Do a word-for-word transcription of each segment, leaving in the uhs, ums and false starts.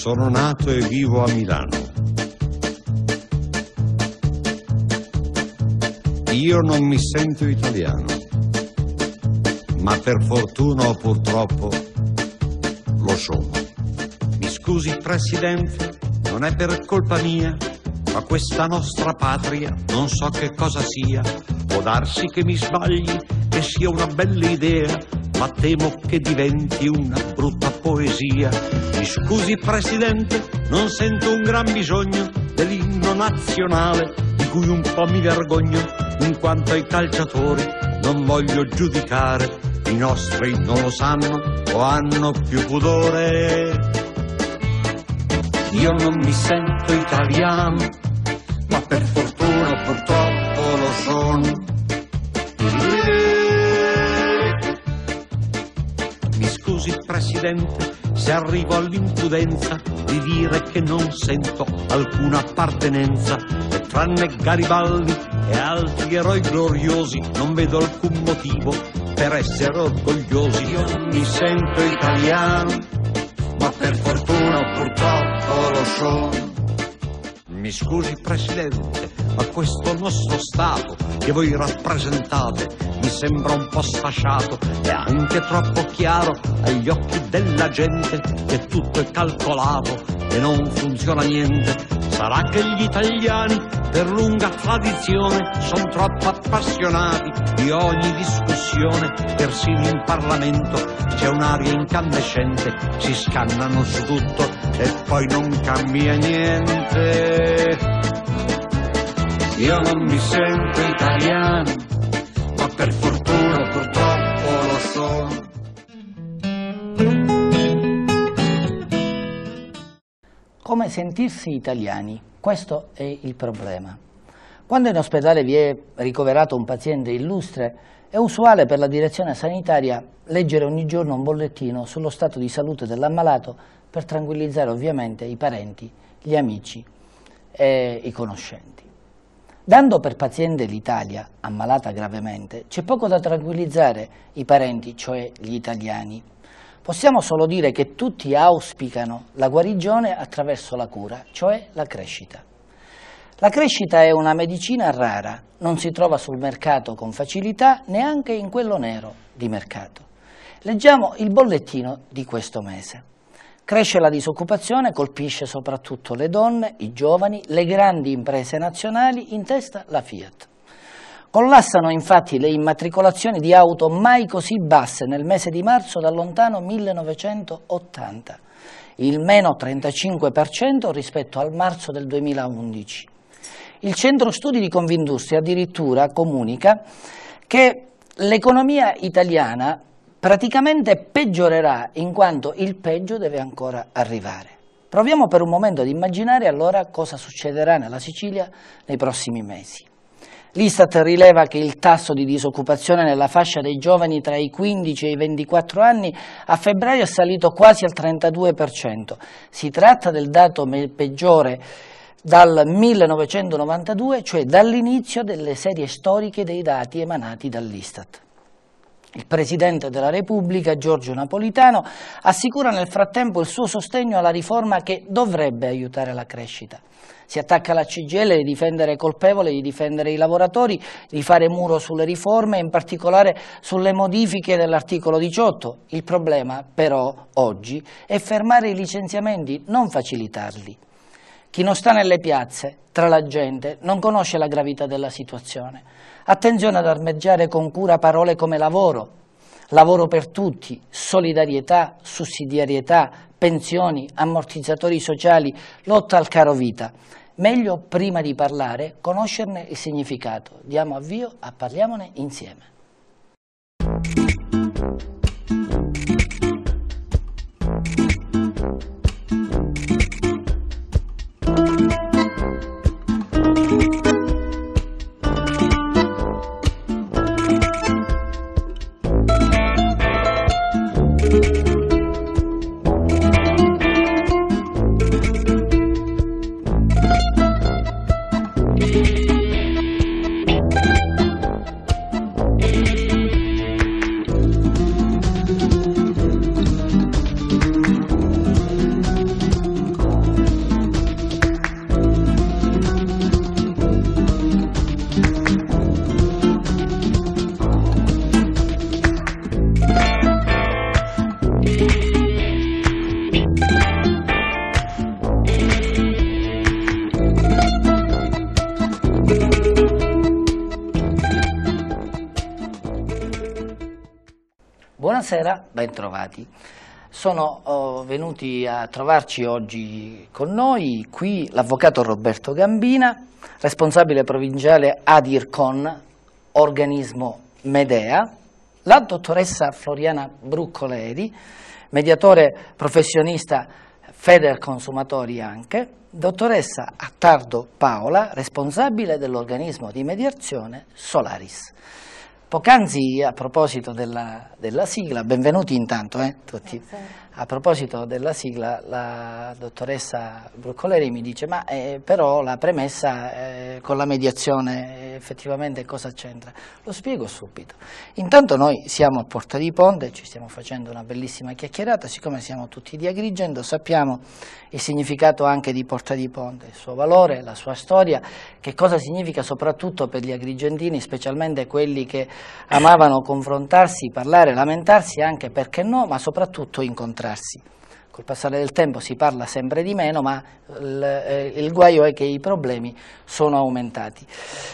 Sono nato e vivo a Milano. Io non mi sento italiano, ma per fortuna o purtroppo lo sono. Mi scusi Presidente, non è per colpa mia, ma questa nostra patria non so che cosa sia. Può darsi che mi sbagli, che sia una bella idea, ma temo che diventi una brutta poesia. Mi scusi Presidente, non sento un gran bisogno dell'inno nazionale, di cui un po' mi vergogno, in quanto ai calciatori non voglio giudicare. I nostri non lo sanno o hanno più pudore. Io non mi sento italiano, ma per fortuna o purtroppo lo sono. Mi scusi Presidente se arrivo all'imprudenza di dire che non sento alcuna appartenenza, e tranne Garibaldi e altri eroi gloriosi non vedo alcun motivo per essere orgogliosi. Io non mi sento italiano, ma per fortuna o purtroppo lo sono. Mi scusi Presidente, ma questo nostro Stato che voi rappresentate mi sembra un po' sfasciato e anche troppo chiaro agli occhi della gente che tutto è calcolato e non funziona niente. Sarà che gli italiani per lunga tradizione sono troppo appassionati di ogni discussione, persino in Parlamento c'è un'aria incandescente, si scannano su tutto e poi non cambia niente. Io non mi sento italiano, ma per fortuna purtroppo lo sono. Come sentirsi italiani? Questo è il problema. Quando in ospedale vi è ricoverato un paziente illustre, è usuale per la direzione sanitaria leggere ogni giorno un bollettino sullo stato di salute dell'ammalato per tranquillizzare ovviamente i parenti, gli amici e i conoscenti. Dando per paziente l'Italia, ammalata gravemente, c'è poco da tranquillizzare i parenti, cioè gli italiani. Possiamo solo dire che tutti auspicano la guarigione attraverso la cura, cioè la crescita. La crescita è una medicina rara, non si trova sul mercato con facilità, neanche in quello nero di mercato. Leggiamo il bollettino di questo mese. Cresce la disoccupazione, colpisce soprattutto le donne, i giovani, le grandi imprese nazionali, in testa la Fiat. Collassano infatti le immatricolazioni di auto mai così basse nel mese di marzo dal lontano millenovecentottanta, il meno trentacinque per cento rispetto al marzo del duemilaundici. Il centro studi di Confindustria addirittura comunica che l'economia italiana praticamente peggiorerà in quanto il peggio deve ancora arrivare. Proviamo per un momento ad immaginare allora cosa succederà nella Sicilia nei prossimi mesi. L'Istat rileva che il tasso di disoccupazione nella fascia dei giovani tra i quindici e i ventiquattro anni a febbraio è salito quasi al trentadue per cento. Si tratta del dato peggiore dal millenovecentonovantadue, cioè dall'inizio delle serie storiche dei dati emanati dall'Istat. Il Presidente della Repubblica, Giorgio Napolitano, assicura nel frattempo il suo sostegno alla riforma che dovrebbe aiutare la crescita. Si attacca alla C G I L di difendere colpevole, di difendere i lavoratori, di fare muro sulle riforme, in particolare sulle modifiche dell'articolo diciotto. Il problema, però, oggi è fermare i licenziamenti, non facilitarli. Chi non sta nelle piazze, tra la gente, non conosce la gravità della situazione. Attenzione ad armeggiare con cura parole come lavoro, lavoro per tutti, solidarietà, sussidiarietà, pensioni, ammortizzatori sociali, lotta al caro vita. Meglio, prima di parlare, conoscerne il significato. Diamo avvio a Parliamone insieme. Buonasera, bentrovati. Sono oh, venuti a trovarci oggi con noi qui l'avvocato Roberto Gambina, responsabile provinciale ADIRCON, organismo Medea, la dottoressa Floriana Bruccoleri, mediatore professionista Federconsumatori anche, dottoressa Attardo Paola, responsabile dell'organismo di mediazione Solaris. Poc'anzi, a proposito della, della sigla, benvenuti intanto eh, tutti, a proposito della sigla la dottoressa Bruccoleri mi dice ma eh, però la premessa eh, con la mediazione eh, effettivamente cosa c'entra? Lo spiego subito. Intanto noi siamo a Porta di Ponte, ci stiamo facendo una bellissima chiacchierata, siccome siamo tutti di Agrigento sappiamo il significato anche di Porta di Ponte, il suo valore, la sua storia, che cosa significa soprattutto per gli agrigentini, specialmente quelli che amavano confrontarsi, parlare, lamentarsi anche, perché no, ma soprattutto incontrarsi. Col passare del tempo si parla sempre di meno, ma il, eh, il guaio è che i problemi sono aumentati.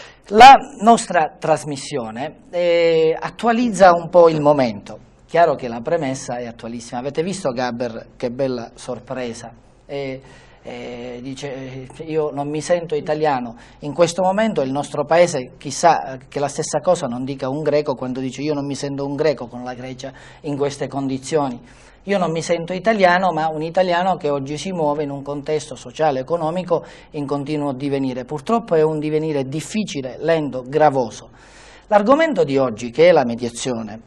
La nostra trasmissione eh, attualizza un po' il momento. Chiaro che la premessa è attualissima. Avete visto Gaber che bella sorpresa? Eh, Eh, dice io non mi sento italiano, in questo momento il nostro paese, chissà che la stessa cosa non dica un greco quando dice io non mi sento un greco con la Grecia in queste condizioni, io non mi sento italiano ma un italiano che oggi si muove in un contesto sociale e economico in continuo divenire, purtroppo è un divenire difficile, lento, gravoso. L'argomento di oggi, che è la mediazione,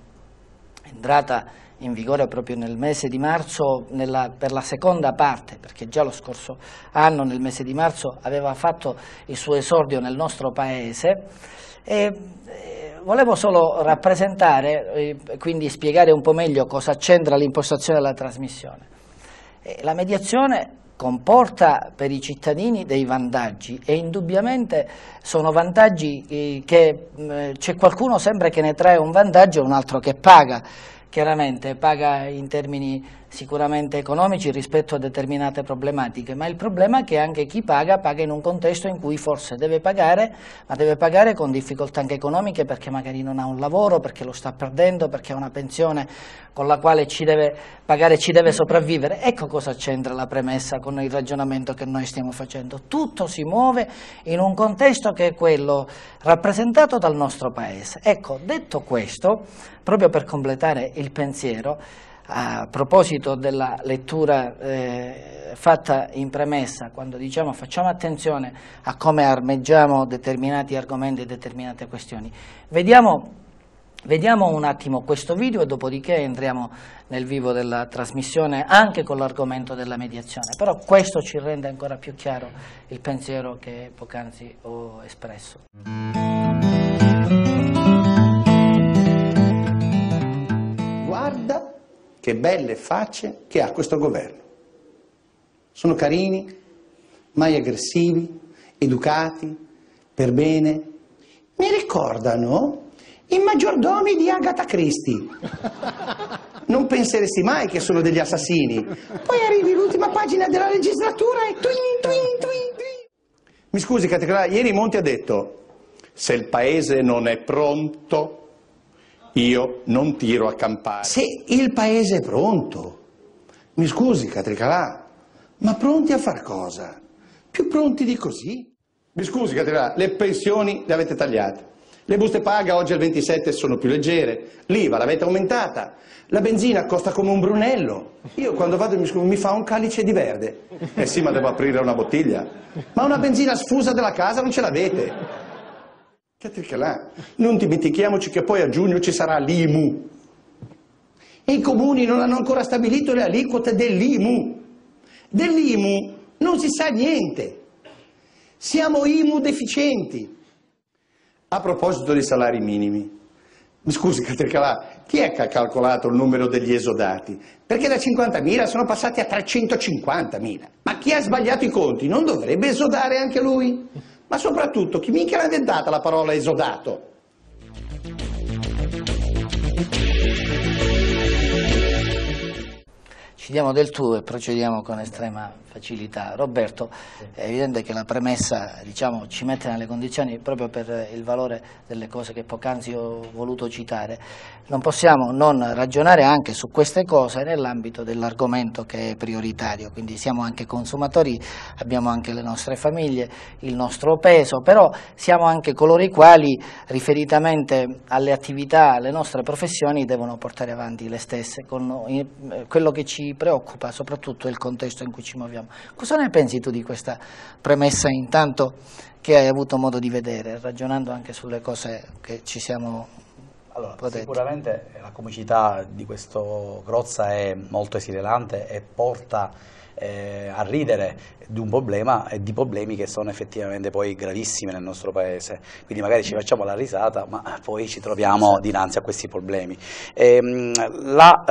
è entrata in vigore proprio nel mese di marzo nella, per la seconda parte, perché già lo scorso anno nel mese di marzo aveva fatto il suo esordio nel nostro paese e, e volevo solo rappresentare, e quindi spiegare un po' meglio cosa c'entra l'impostazione della trasmissione. E la mediazione comporta per i cittadini dei vantaggi e indubbiamente sono vantaggi eh, che eh, c'è qualcuno sempre che ne trae un vantaggio e un altro che paga. Chiaramente paga in termini sicuramente economici rispetto a determinate problematiche, ma il problema è che anche chi paga, paga in un contesto in cui forse deve pagare, ma deve pagare con difficoltà anche economiche perché magari non ha un lavoro, perché lo sta perdendo, perché ha una pensione con la quale ci deve pagare, ci deve sopravvivere. Ecco cosa c'entra la premessa con il ragionamento che noi stiamo facendo. Tutto si muove in un contesto che è quello rappresentato dal nostro Paese. Ecco, detto questo, proprio per completare il pensiero, a proposito della lettura eh, fatta in premessa, quando diciamo facciamo attenzione a come armeggiamo determinati argomenti e determinate questioni, vediamo, vediamo un attimo questo video e dopodiché entriamo nel vivo della trasmissione anche con l'argomento della mediazione, però questo ci rende ancora più chiaro il pensiero che poc'anzi ho espresso. Guarda che belle facce che ha questo governo. Sono carini, mai aggressivi, educati, per bene. Mi ricordano i maggiordomi di Agatha Christie. Non penseresti mai che sono degli assassini. Poi arrivi l'ultima pagina della legislatura e twin, twin, twin, twin. Mi scusi, Categoria, ieri Monti ha detto: se il paese non è pronto, io non tiro a campare. Se il paese è pronto, mi scusi Catricalà, ma pronti a far cosa? Più pronti di così? Mi scusi Catricalà, le pensioni le avete tagliate, le buste paga oggi al ventisette sono più leggere, l'I V A l'avete aumentata, la benzina costa come un Brunello, io quando vado mi, scusi, mi fa un calice di verde, eh sì ma devo aprire una bottiglia, ma una benzina sfusa della casa non ce l'avete. Catricalà, non dimentichiamoci che poi a giugno ci sarà l'I M U e i comuni non hanno ancora stabilito le aliquote dell'I M U. Dell'I M U non si sa niente, siamo I M U deficienti. A proposito dei salari minimi, mi scusi Catricalà, chi è che ha calcolato il numero degli esodati? Perché da cinquantamila sono passati a trecentocinquantamila, ma chi ha sbagliato i conti non dovrebbe esodare anche lui? Ma soprattutto, chi mica l'ha inventata la parola esodato? ci diamo del tu e procediamo con estrema facilità. Roberto, è evidente che la premessa, diciamo, ci mette nelle condizioni, proprio per il valore delle cose che poc'anzi ho voluto citare, non possiamo non ragionare anche su queste cose nell'ambito dell'argomento che è prioritario, quindi siamo anche consumatori, abbiamo anche le nostre famiglie, il nostro peso, però siamo anche coloro i quali, riferitamente alle attività, alle nostre professioni, devono portare avanti le stesse, con quello che ci preoccupa soprattutto è il contesto in cui ci muoviamo. Cosa ne pensi tu di questa premessa, intanto, che hai avuto modo di vedere, ragionando anche sulle cose che ci siamo allora, protetti? Sicuramente la comicità di questo Crozza è molto esilarante e porta eh, a ridere di un problema e di problemi che sono effettivamente poi gravissimi nel nostro paese, quindi magari ci facciamo la risata ma poi ci troviamo dinanzi a questi problemi. E, la,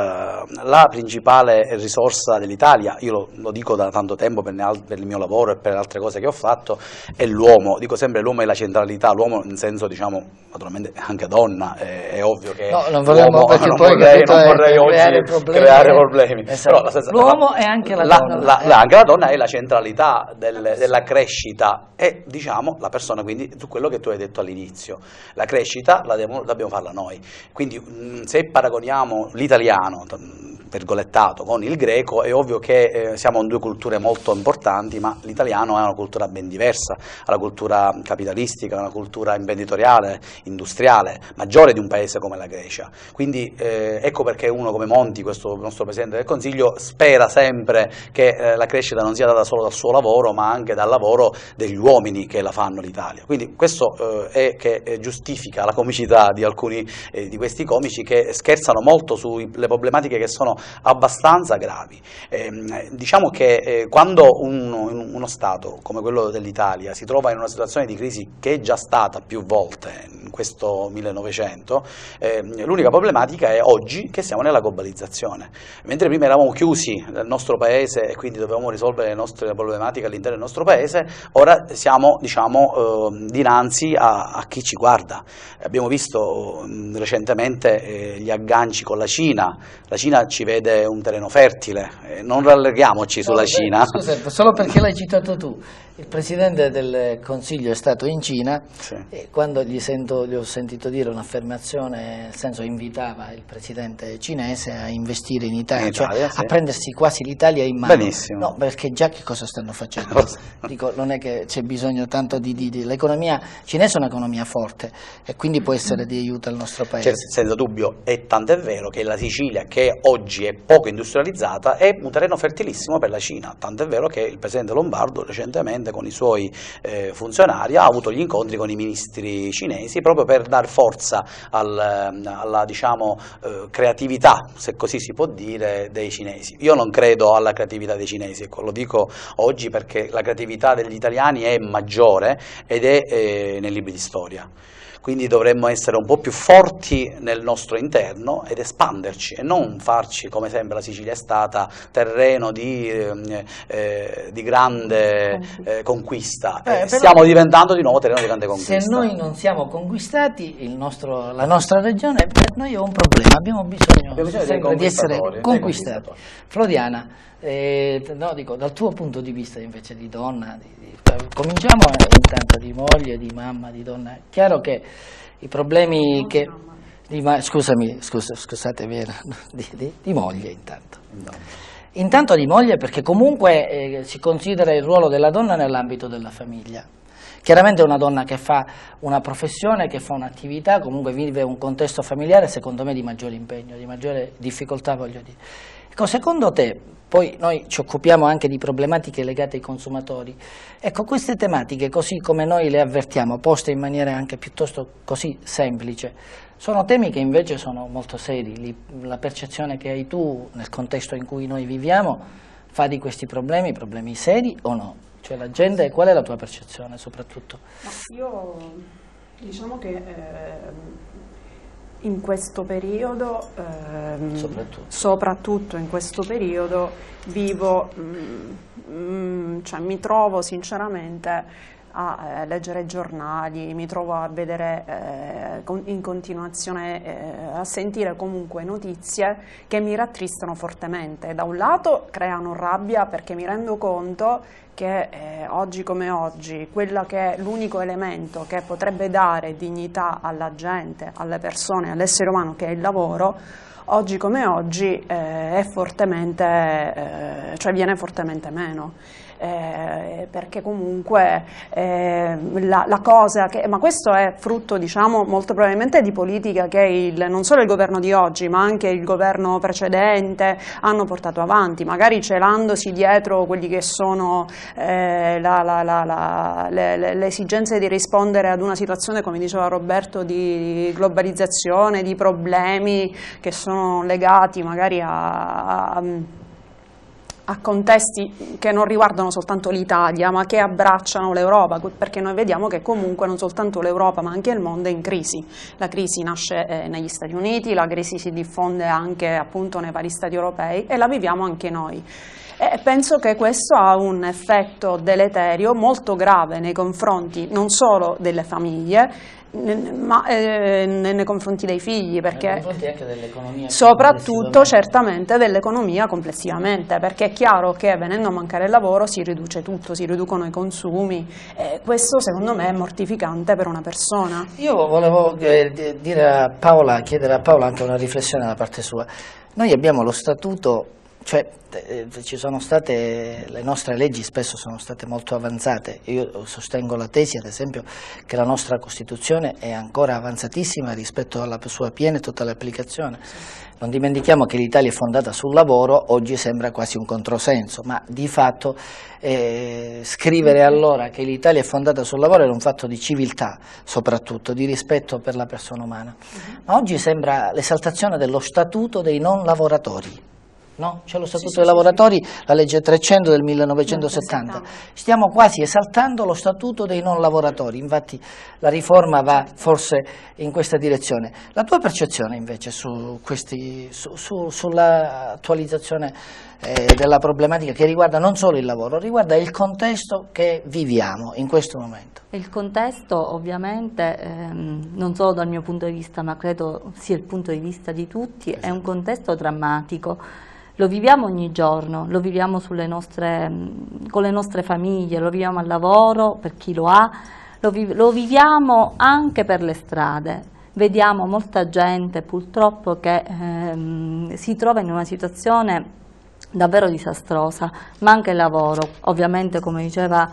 eh, la principale risorsa dell'Italia, io lo, lo dico da tanto tempo per, per il mio lavoro e per altre cose che ho fatto, è l'uomo. Dico sempre l'uomo è la centralità, l'uomo in senso, diciamo, naturalmente anche donna, è, è ovvio che no, non vogliamo, perché non poi vorrei, non vorrei oggi creare problemi, creare problemi. Esatto. L'uomo è anche la, la donna la, la, anche la donna è la centralità del, della crescita e, diciamo, la persona, quindi su quello che tu hai detto all'inizio, la crescita la devo, dobbiamo farla noi, quindi mh, se paragoniamo l'italiano virgolettato con il greco, è ovvio che eh, siamo in due culture molto importanti, ma l'italiano è una cultura ben diversa, ha la cultura capitalistica, una cultura imprenditoriale, industriale, maggiore di un paese come la Grecia. Quindi eh, ecco perché uno come Monti, questo nostro Presidente del Consiglio, spera sempre che eh, la crescita non sia data solo dal suo lavoro, ma anche dal lavoro degli uomini che la fanno l'Italia. Quindi questo eh, è che eh, giustifica la comicità di alcuni eh, di questi comici che scherzano molto sulle problematiche che sono abbastanza gravi. Eh, diciamo che eh, quando un, uno Stato come quello dell'Italia si trova in una situazione di crisi che è già stata più volte in questo millenovecento, eh, l'unica problematica è oggi che siamo nella globalizzazione. Mentre prima eravamo chiusi nel nostro paese e quindi dovevamo risolvere le nostre problematiche all'interno del nostro paese, ora siamo, diciamo, eh, dinanzi a, a chi ci guarda. Abbiamo visto eh, recentemente eh, gli agganci con la Cina, la Cina ci vede un terreno fertile, eh, non ralleghiamoci sulla no, Cina. Scusa, solo perché l'hai citato tu, il Presidente del Consiglio è stato in Cina, sì. E quando gli, sento, gli ho sentito dire un'affermazione, nel senso invitava il Presidente cinese a investire in Italia, in Italia cioè sì. a prendersi quasi l'Italia in mano. Benissimo. No, perché già che cosa stanno facendo? Dico, non è che c'è bisogno tanto di, di, di... L'economia cinese è un'economia forte e quindi può essere di aiuto al nostro paese. Cioè, senza dubbio, e tant'è vero che la Sicilia, che oggi è poco industrializzata, è un terreno fertilissimo per la Cina, tant'è vero che il Presidente Lombardo recentemente con i suoi eh, funzionari ha avuto gli incontri con i ministri cinesi proprio per dar forza al, alla, diciamo, eh, creatività, se così si può dire, dei cinesi. Io non credo alla creatività dei cinesi, ecco, lo dico oggi perché la creatività degli italiani è maggiore ed è eh, nei libri di storia. Quindi dovremmo essere un po' più forti nel nostro interno ed espanderci e non farci, come sempre la Sicilia è stata, terreno di, eh, eh, di grande eh, conquista. Eh, Stiamo diventando di nuovo terreno di grande conquista. Se noi non siamo conquistati, il nostro, la nostra regione, per noi è un problema, abbiamo bisogno, abbiamo bisogno sempre di essere conquistati. Floriana, eh, no, dico, dal tuo punto di vista invece di donna, di, di, cominciamo intanto di moglie, di mamma, di donna. È chiaro che i problemi no, che... Di, ma, scusami, scusa, scusate, Vera, di, di, di moglie intanto. No. Intanto di moglie perché comunque eh, si considera il ruolo della donna nell'ambito della famiglia. Chiaramente è una donna che fa una professione, che fa un'attività, comunque vive un contesto familiare secondo me di maggiore impegno, di maggiore difficoltà, voglio dire. Ecco, secondo te, poi noi ci occupiamo anche di problematiche legate ai consumatori, ecco, queste tematiche, così come noi le avvertiamo, poste in maniera anche piuttosto così semplice, sono temi che invece sono molto seri. La percezione che hai tu nel contesto in cui noi viviamo fa di questi problemi problemi seri o no? Cioè la gente, qual è la tua percezione soprattutto? No, io diciamo che eh, in questo periodo, ehm, soprattutto. soprattutto in questo periodo, vivo, mm, mm, cioè mi trovo sinceramente a eh, leggere i giornali, mi trovo a vedere eh, con, in continuazione, eh, a sentire comunque notizie che mi rattristano fortemente. Da un lato creano rabbia perché mi rendo conto che eh, oggi come oggi, quella che è l'unico elemento che potrebbe dare dignità alla gente, alle persone, all'essere umano, che è il lavoro, oggi come oggi eh, è fortemente, eh, cioè viene fortemente meno. Eh, perché comunque eh, la, la cosa che, ma questo è frutto, diciamo, molto probabilmente di politica che il, non solo il governo di oggi ma anche il governo precedente hanno portato avanti, magari celandosi dietro quelli che sono eh, la, la, la, la, le, le, le esigenze di rispondere ad una situazione, come diceva Roberto, di globalizzazione, di problemi che sono legati magari a, a a contesti che non riguardano soltanto l'Italia ma che abbracciano l'Europa, perché noi vediamo che comunque non soltanto l'Europa ma anche il mondo è in crisi. La crisi nasce eh, negli Stati Uniti, la crisi si diffonde anche appunto nei vari Stati europei e la viviamo anche noi. E penso che questo ha un effetto deleterio molto grave nei confronti non solo delle famiglie ma eh, nei confronti dei figli, perché nei confronti anche dell'economia, soprattutto certamente dell'economia complessivamente, perché è chiaro che venendo a mancare il lavoro si riduce tutto, si riducono i consumi e questo secondo me è mortificante per una persona. Io volevo eh, dire a Paola, chiedere a Paola anche una riflessione da parte sua. Noi abbiamo lo statuto, cioè eh, ci sono state, le nostre leggi spesso sono state molto avanzate. Io sostengo la tesi, ad esempio, che la nostra Costituzione è ancora avanzatissima rispetto alla sua piena e totale applicazione. Non dimentichiamo che l'Italia è fondata sul lavoro, oggi sembra quasi un controsenso, ma di fatto eh, scrivere allora che l'Italia è fondata sul lavoro era un fatto di civiltà, soprattutto, di rispetto per la persona umana. Ma oggi sembra l'esaltazione dello statuto dei non lavoratori. No? C'è lo Statuto sì, dei sì, lavoratori, sì, sì. La legge trecento del millenovecentosettanta. Stiamo quasi esaltando lo Statuto dei non lavoratori, infatti la riforma va forse in questa direzione. La tua percezione invece su questi, su, su, sull'attualizzazione eh, della problematica che riguarda non solo il lavoro, riguarda il contesto che viviamo in questo momento. Il contesto ovviamente, ehm, non solo dal mio punto di vista, ma credo sia il punto di vista di tutti, è un contesto drammatico. Lo viviamo ogni giorno, lo viviamo sulle nostre, con le nostre famiglie, lo viviamo al lavoro per chi lo ha, lo, vi, lo viviamo anche per le strade. Vediamo molta gente purtroppo che ehm, si trova in una situazione davvero disastrosa, ma anche il lavoro, ovviamente come diceva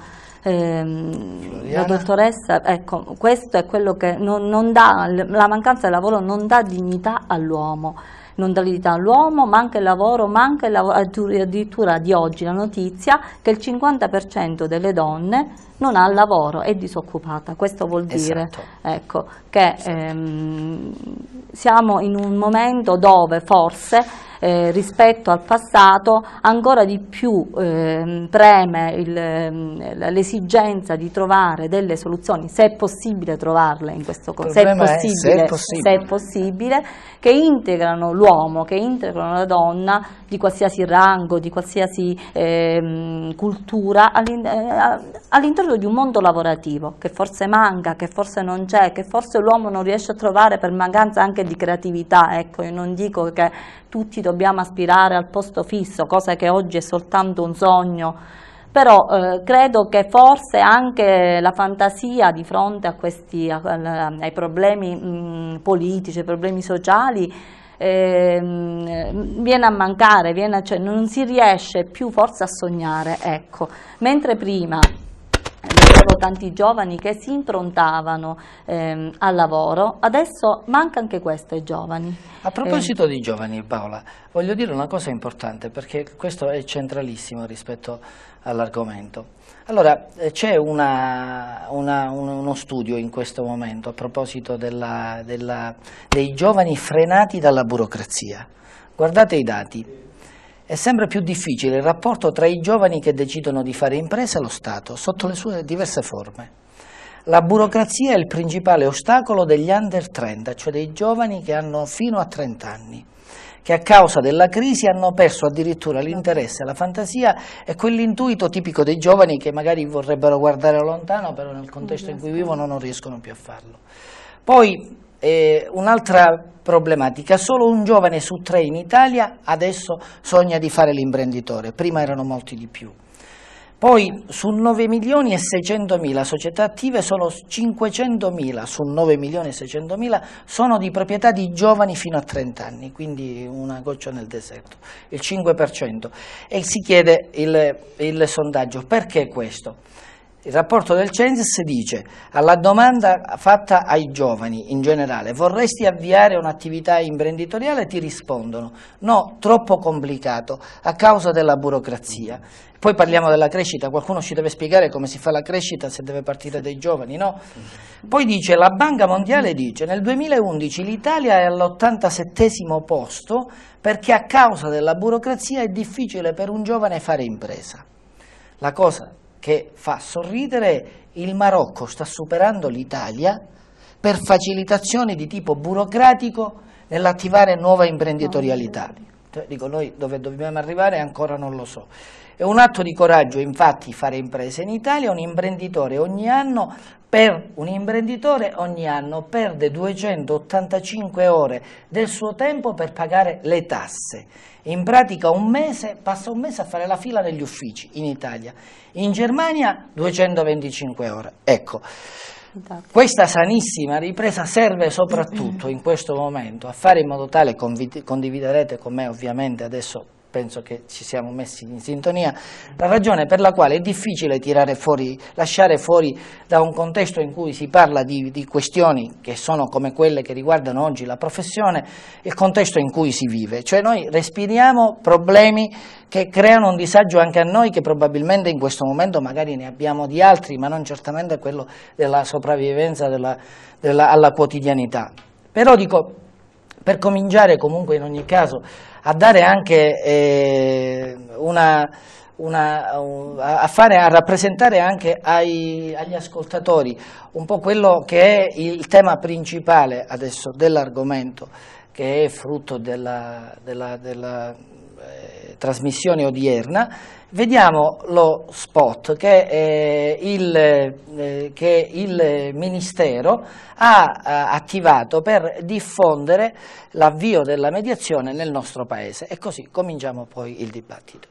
ehm, la dottoressa, ecco, questo è quello che non, non dà, la mancanza del lavoro non dà dignità all'uomo. Non dà dignità all'uomo, ma anche il lavoro, ma anche il lavoro, addirittura di oggi la notizia che il cinquanta per cento delle donne non ha lavoro, è disoccupata. Questo vuol dire esatto. ecco, che ehm, siamo in un momento dove forse eh, rispetto al passato ancora di più eh, preme l'esigenza di trovare delle soluzioni, se è possibile trovarle in questo contesto, se, è, se, è se è possibile, che integrano l'uomo, che integrano la donna di qualsiasi rango, di qualsiasi eh, cultura all'interno di un mondo lavorativo che forse manca, che forse non c'è, che forse l'uomo non riesce a trovare per mancanza anche di creatività. Ecco, io non dico che tutti dobbiamo aspirare al posto fisso, cosa che oggi è soltanto un sogno, però eh, credo che forse anche la fantasia di fronte a questi, a, a, ai problemi mh, politici, ai problemi sociali, eh, viene a mancare, viene, cioè, non si riesce più forse a sognare, ecco. Mentre prima vedevo tanti giovani che si improntavano ehm, al lavoro, adesso manca anche questo ai giovani. A proposito eh. di giovani, Paola, voglio dire una cosa importante, perché questo è centralissimo rispetto all'argomento. Allora, c'è una, una, uno studio in questo momento a proposito della, della, dei giovani frenati dalla burocrazia. Guardate i dati. È sempre più difficile il rapporto tra i giovani che decidono di fare impresa e lo Stato, sotto le sue diverse forme. La burocrazia è il principale ostacolo degli under trenta, cioè dei giovani che hanno fino a trenta anni, che a causa della crisi hanno perso addirittura l'interesse, la fantasia e quell'intuito tipico dei giovani che magari vorrebbero guardare lontano, però nel contesto in cui vivono non riescono più a farlo. Poi eh, un'altra problematica, solo un giovane su tre in Italia adesso sogna di fare l'imprenditore, prima erano molti di più. Poi su nove milioni e seicentomila società attive solo cinquecentomila su nove milioni e seicentomila sono di proprietà di giovani fino a trenta anni, quindi una goccia nel deserto, il cinque per cento. E si chiede il, il sondaggio, perché questo? Il rapporto del Censis dice, alla domanda fatta ai giovani in generale, vorresti avviare un'attività imprenditoriale? Ti rispondono, no, troppo complicato, a causa della burocrazia. Poi parliamo della crescita, qualcuno ci deve spiegare come si fa la crescita se deve partire dai giovani, no? Poi dice, la Banca Mondiale dice, nel duemilaundici l'Italia è all'ottantasettesimo posto perché a causa della burocrazia è difficile per un giovane fare impresa. La cosa che fa sorridere, il Marocco sta superando l'Italia per facilitazioni di tipo burocratico nell'attivare nuova imprenditorialità. Cioè, dico, noi dove dobbiamo arrivare ancora non lo so. È un atto di coraggio infatti fare imprese in Italia, un imprenditore ogni anno per un imprenditore ogni anno perde duecentottantacinque ore del suo tempo per pagare le tasse. In pratica un mese, passa un mese a fare la fila negli uffici in Italia. In Germania duecentoventicinque ore. Ecco, questa sanissima ripresa serve soprattutto in questo momento a fare in modo tale, condividerete con me ovviamente adesso, penso che ci siamo messi in sintonia, la ragione per la quale è difficile tirare fuori, lasciare fuori da un contesto in cui si parla di, di questioni che sono come quelle che riguardano oggi la professione, il contesto in cui si vive. Cioè noi respiriamo problemi che creano un disagio anche a noi, che probabilmente in questo momento magari ne abbiamo di altri, ma non certamente quello della sopravvivenza della, della, alla quotidianità. Però dico, per cominciare comunque in ogni caso a dare anche eh, una, una, a, fare, a rappresentare anche ai, agli ascoltatori un po' quello che è il tema principale adesso dell'argomento, che è frutto della, della, della eh, trasmissione odierna. Vediamo lo spot che, eh, il, eh, che il Ministero ha eh, attivato per diffondere l'avvio della mediazione nel nostro Paese e così cominciamo poi il dibattito.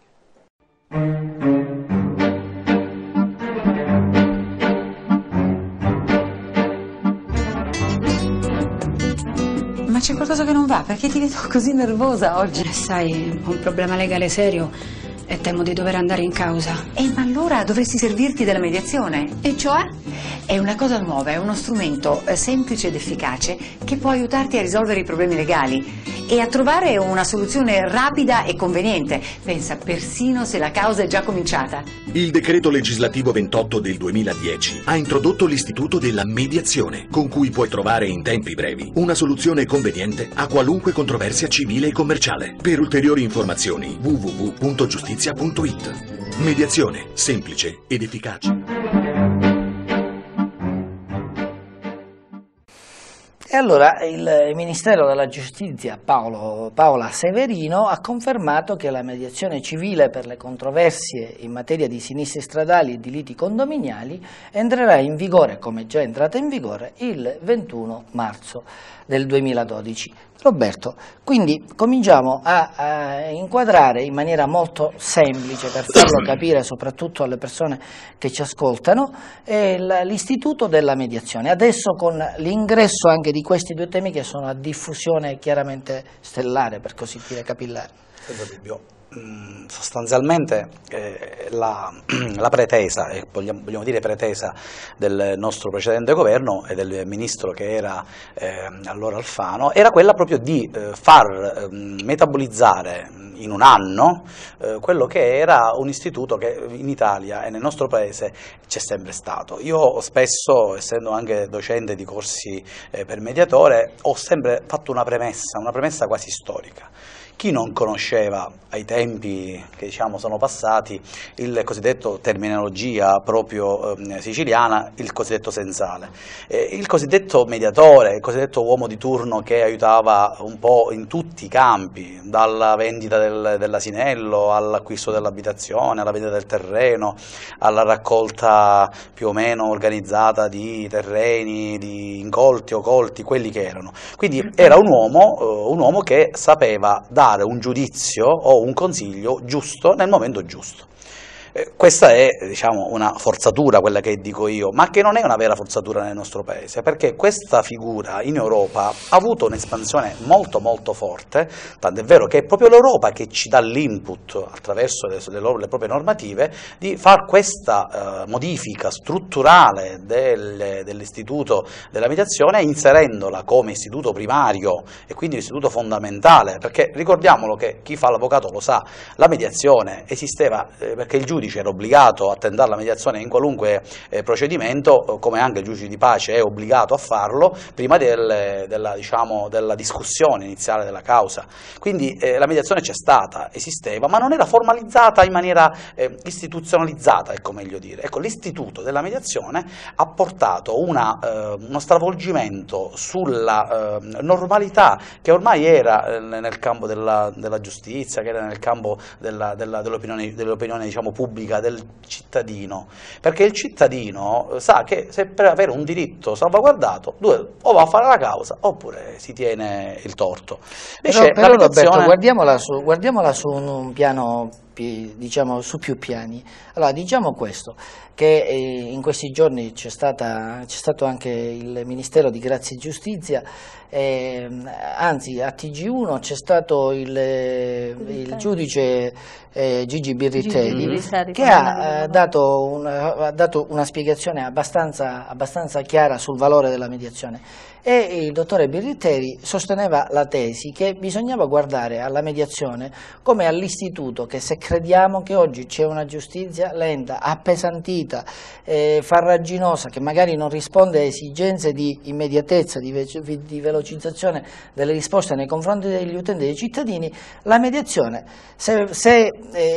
Ma c'è qualcosa che non va? Perché ti vedo così nervosa oggi? Eh, sai, ho un problema legale serio e temo di dover andare in causa. E ma allora dovresti servirti della mediazione. E cioè? È una cosa nuova, è uno strumento semplice ed efficace che può aiutarti a risolvere i problemi legali e a trovare una soluzione rapida e conveniente. Pensa, persino se la causa è già cominciata. Il decreto legislativo ventotto del duemiladieci ha introdotto l'istituto della mediazione, con cui puoi trovare in tempi brevi una soluzione conveniente a qualunque controversia civile e commerciale. Per ulteriori informazioni w w w punto giustizia punto it. Mediazione semplice ed efficace. E allora il Ministero della Giustizia, Paolo, Paola Severino, ha confermato che la mediazione civile per le controversie in materia di sinistri stradali e di liti condominiali entrerà in vigore, come già è entrata in vigore, il ventuno marzo del duemiladodici. Roberto, quindi cominciamo a, a inquadrare in maniera molto semplice, per farlo capire soprattutto alle persone che ci ascoltano, eh, l'istituto della mediazione. Adesso con l'ingresso anche di questi due temi che sono a diffusione chiaramente stellare, per così dire, capillare. Senza dubbio. Mm, sostanzialmente eh, la, la pretesa, e vogliamo, vogliamo dire pretesa, del nostro precedente governo e del ministro che era eh, allora Alfano, era quella proprio di eh, far eh, metabolizzare in un anno eh, quello che era un istituto che in Italia e nel nostro paese c'è sempre stato. Io spesso, essendo anche docente di corsi eh, per mediatore, ho sempre fatto una premessa, una premessa quasi storica, Chi non conosceva ai tempi che diciamo sono passati il cosiddetto, terminologia proprio eh, siciliana, il cosiddetto sensale, eh, il cosiddetto mediatore, il cosiddetto uomo di turno che aiutava un po' in tutti i campi, dalla vendita del, dell'asinello all'acquisto dell'abitazione, alla vendita del terreno, alla raccolta più o meno organizzata di terreni, di incolti o colti, quelli che erano. Quindi era un uomo, eh, un uomo che sapeva dare un giudizio o un consiglio giusto nel momento giusto. Eh, questa è, diciamo, una forzatura, quella che dico io, ma che non è una vera forzatura nel nostro paese, perché questa figura in Europa ha avuto un'espansione molto molto forte, tant'è vero che è proprio l'Europa che ci dà l'input, attraverso le, le, loro, le proprie normative, di far questa eh, modifica strutturale del, dell'istituto della mediazione, inserendola come istituto primario e quindi istituto fondamentale, perché ricordiamolo che chi fa l'avvocato lo sa, la mediazione esisteva eh, perché il giudice era obbligato a tentare la mediazione in qualunque eh, procedimento, come anche il giudice di pace è obbligato a farlo prima del, della, diciamo, della discussione iniziale della causa. Quindi eh, la mediazione c'è stata, esisteva, ma non era formalizzata in maniera eh, istituzionalizzata, ecco meglio dire. Ecco, l'istituto della mediazione ha portato una, eh, uno stravolgimento sulla eh, normalità che ormai era eh, nel campo della, della giustizia, che era nel campo della, della, dell'opinione, dell'opinione diciamo, pubblica del cittadino, perché il cittadino sa che se per avere un diritto salvaguardato due, o va a fare la causa oppure si tiene il torto. Però, però Roberto, guardiamola su, guardiamola su un, un piano, diciamo, su più piani. Allora, diciamo questo, che eh, in questi giorni c'è c'è stato anche il Ministero di Grazia e Giustizia, eh, anzi a T G uno c'è stato il, il giudice eh, Gigi Birritelli, Gigi, che ha, eh, dato una, ha dato una spiegazione abbastanza, abbastanza chiara sul valore della mediazione, e il dottore Birritelli sosteneva la tesi che bisognava guardare alla mediazione come all'istituto che, se crediamo che oggi c'è una giustizia lenta, appesantita, eh, farraginosa, che magari non risponde a esigenze di immediatezza, di, di velocizzazione delle risposte nei confronti degli utenti e dei cittadini, la mediazione, se, se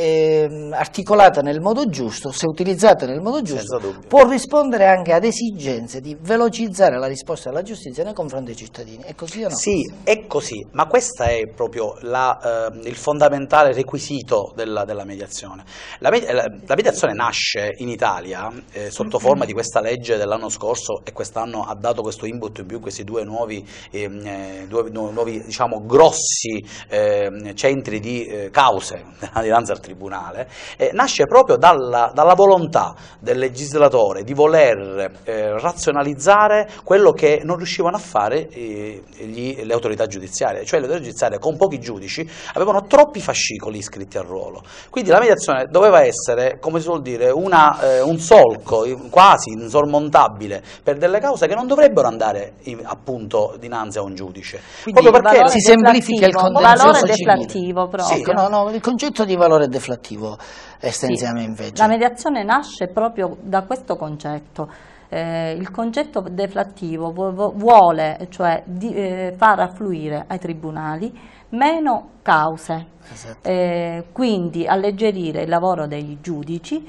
eh, articolata nel modo giusto, se utilizzata nel modo giusto, può rispondere anche ad esigenze di velocizzare la risposta alla giustizia nei confronti dei cittadini. È così o no? Sì, è così, ma questo è proprio la, eh, il fondamentale requisito della, della mediazione. La, la, la mediazione nasce in Italia eh, sotto forma di questa legge dell'anno scorso, e quest'anno ha dato questo input in più, questi due nuovi, eh, due, nuovi diciamo, grossi eh, centri di eh, cause dinanzi al Tribunale. Eh, nasce proprio dalla, dalla volontà del legislatore di voler eh, razionalizzare quello che non riuscivano a fare eh, gli, le autorità giudiziarie, cioè le autorità giudiziarie con pochi giudici avevano troppi fascicoli iscritti al ruolo, quindi la mediazione doveva essere, come si suol dire, una, eh, un solco quasi insormontabile per delle cause che non dovrebbero andare in, appunto dinanzi a un giudice. Quindi proprio perché si semplifica il contenzioso valore deflattivo proprio. Sì, no, no, il concetto di valore deflattivo estensiamo sì, invece. La mediazione nasce proprio da questo concetto. Eh, il concetto deflattivo vuole, cioè, di, eh, far affluire ai tribunali meno cause, esatto. eh, quindi alleggerire il lavoro dei giudici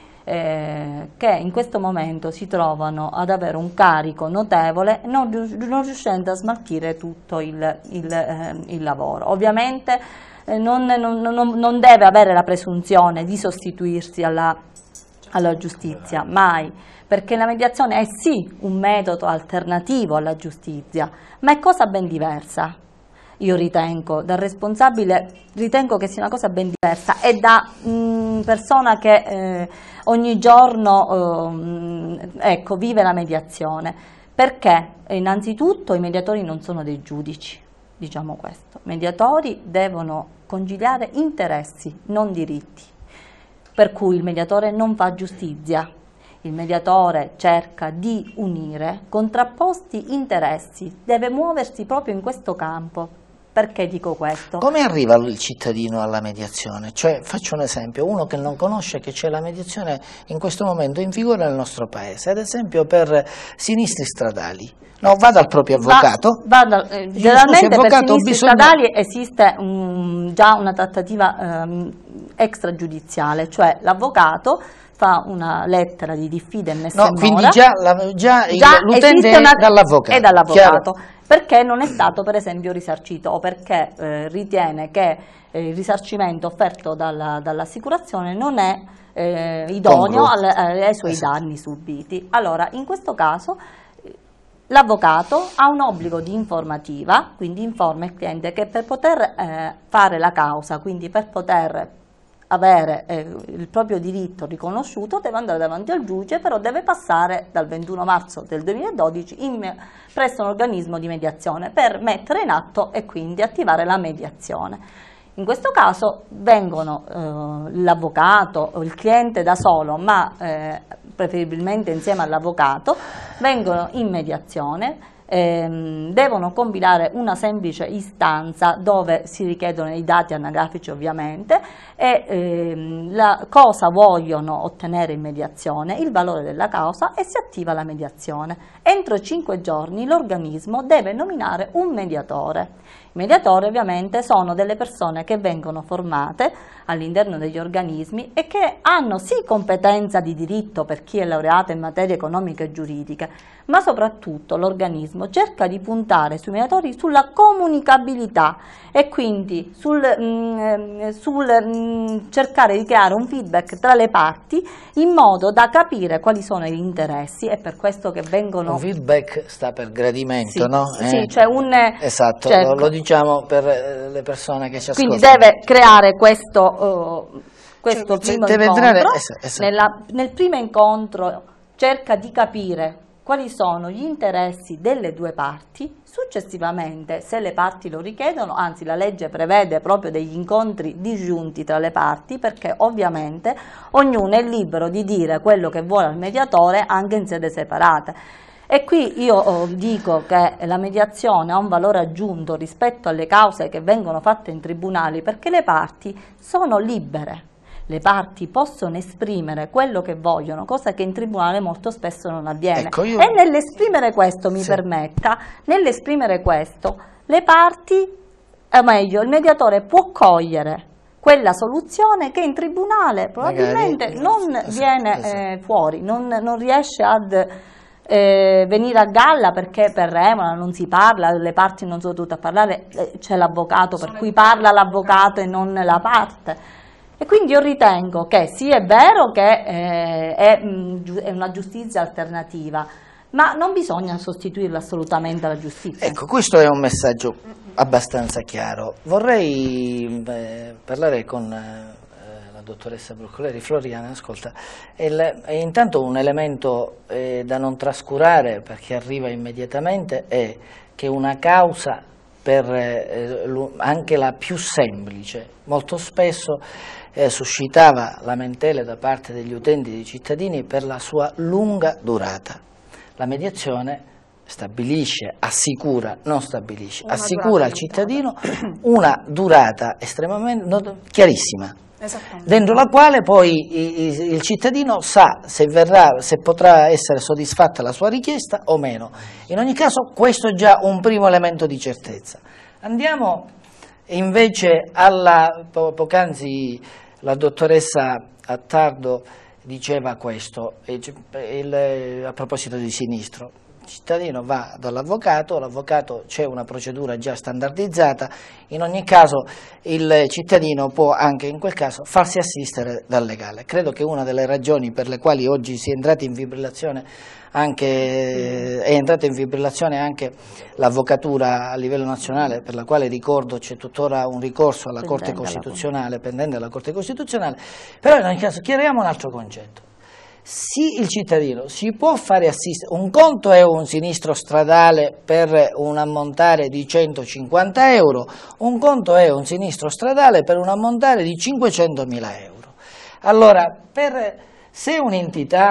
eh, che in questo momento si trovano ad avere un carico notevole, non, non riuscendo a smaltire tutto il, il, eh, il lavoro. Ovviamente eh, non, non, non, non deve avere la presunzione di sostituirsi alla, alla giustizia, mai. Perché la mediazione è sì un metodo alternativo alla giustizia, ma è cosa ben diversa. Io ritengo, da responsabile, ritengo che sia una cosa ben diversa, e da mh, persona che eh, ogni giorno eh, ecco, vive la mediazione. Perché? Innanzitutto i mediatori non sono dei giudici, diciamo questo. I mediatori devono conciliare interessi, non diritti. Per cui il mediatore non fa giustizia. Il mediatore cerca di unire contrapposti interessi, deve muoversi proprio in questo campo. Perché dico questo? Come arriva il cittadino alla mediazione? Cioè, faccio un esempio, uno che non conosce che c'è la mediazione in questo momento in vigore nel nostro paese, ad esempio per sinistri stradali. No, va dal proprio avvocato. Va, va da, eh, generalmente per sinistri bisogna... stradali esiste un, già una trattativa ehm, extragiudiziale, cioè l'avvocato fa una lettera di diffida e messa no, in quindi mora. già, già, già l'utente è dall'avvocato. È dall'avvocato, perché non è stato per esempio risarcito o perché eh, ritiene che eh, il risarcimento offerto dalla, dall'assicurazione non è eh, idoneo alle, ai suoi esatto. danni subiti. Allora, in questo caso l'avvocato ha un obbligo di informativa, quindi informa il cliente che per poter eh, fare la causa, quindi per poter avere eh, il proprio diritto riconosciuto, deve andare davanti al giudice, però deve passare dal ventuno marzo del duemiladodici in, presso un organismo di mediazione per mettere in atto e quindi attivare la mediazione. In questo caso vengono eh, l'avvocato o il cliente da solo, ma eh, preferibilmente insieme all'avvocato, vengono in mediazione. Ehm, devono compilare una semplice istanza dove si richiedono i dati anagrafici ovviamente e ehm, la, cosa vogliono ottenere in mediazione, il valore della causa, e si attiva la mediazione. Entro cinque giorni l'organismo deve nominare un mediatore. I mediatori ovviamente sono delle persone che vengono formate all'interno degli organismi e che hanno sì competenza di diritto per chi è laureato in materie economiche e giuridiche, ma soprattutto l'organismo cerca di puntare sui mediatori sulla comunicabilità e quindi sul, mh, sul mh, cercare di creare un feedback tra le parti in modo da capire quali sono gli interessi. È per questo che vengono... Un feedback sta per gradimento, sì, no? Sì, eh. cioè un... Esatto, certo. lo, lo diciamo per le persone che ci ascoltano. Quindi deve creare questo... Uh, questo cioè, primo deve incontro, entrare, esatto, esatto. Nella, nel primo incontro cerca di capire quali sono gli interessi delle due parti, successivamente se le parti lo richiedono, anzi la legge prevede proprio degli incontri disgiunti tra le parti, perché ovviamente ognuno è libero di dire quello che vuole al mediatore anche in sede separata. E qui io oh, dico che la mediazione ha un valore aggiunto rispetto alle cause che vengono fatte in tribunali, perché le parti sono libere. Le parti possono esprimere quello che vogliono, cosa che in tribunale molto spesso non avviene. Ecco, io... E nell'esprimere questo, mi sì. permetta, nell'esprimere questo, le parti, o meglio, il mediatore può cogliere quella soluzione che in tribunale probabilmente Magari... non sì, viene sì. Eh, fuori, non, non riesce ad eh, venire a galla perché per regola non si parla, le parti non sono tutte a parlare, eh, c'è l'avvocato per cui parla l'avvocato e non la parte. E quindi io ritengo che sì, è vero che eh, è, mh, è una giustizia alternativa, ma non bisogna sostituirla assolutamente alla giustizia. Ecco, questo è un messaggio abbastanza chiaro. Vorrei eh, parlare con eh, la dottoressa Broccoleri. Floriana, ascolta, il, è intanto un elemento eh, da non trascurare, perché arriva immediatamente, è che una causa, per eh, anche la più semplice, molto spesso eh, suscitava lamentele da parte degli utenti e dei cittadini per la sua lunga durata. La mediazione stabilisce, assicura, non stabilisce, una assicura al cittadino una durata estremamente no, chiarissima, dentro la quale poi il cittadino sa se, verrà, se potrà essere soddisfatta la sua richiesta o meno. In ogni caso questo è già un primo elemento di certezza. Andiamo invece alla, po poc'anzi la dottoressa Attardo diceva questo, il, a proposito di sinistro. Il cittadino va dall'avvocato, l'avvocato, c'è una procedura già standardizzata, in ogni caso il cittadino può anche in quel caso farsi assistere dal legale. Credo che una delle ragioni per le quali oggi si è entrati in fibrillazione anche, è entrata in fibrillazione anche l'avvocatura a livello nazionale, per la quale ricordo c'è tuttora un ricorso alla Corte Costituzionale, pendente alla Corte Costituzionale, però in ogni caso chiariamo un altro concetto. Sì, il cittadino si può fare assistere, un conto è un sinistro stradale per un ammontare di centocinquanta euro, un conto è un sinistro stradale per un ammontare di cinquecentomila euro. Allora, per, se un'entità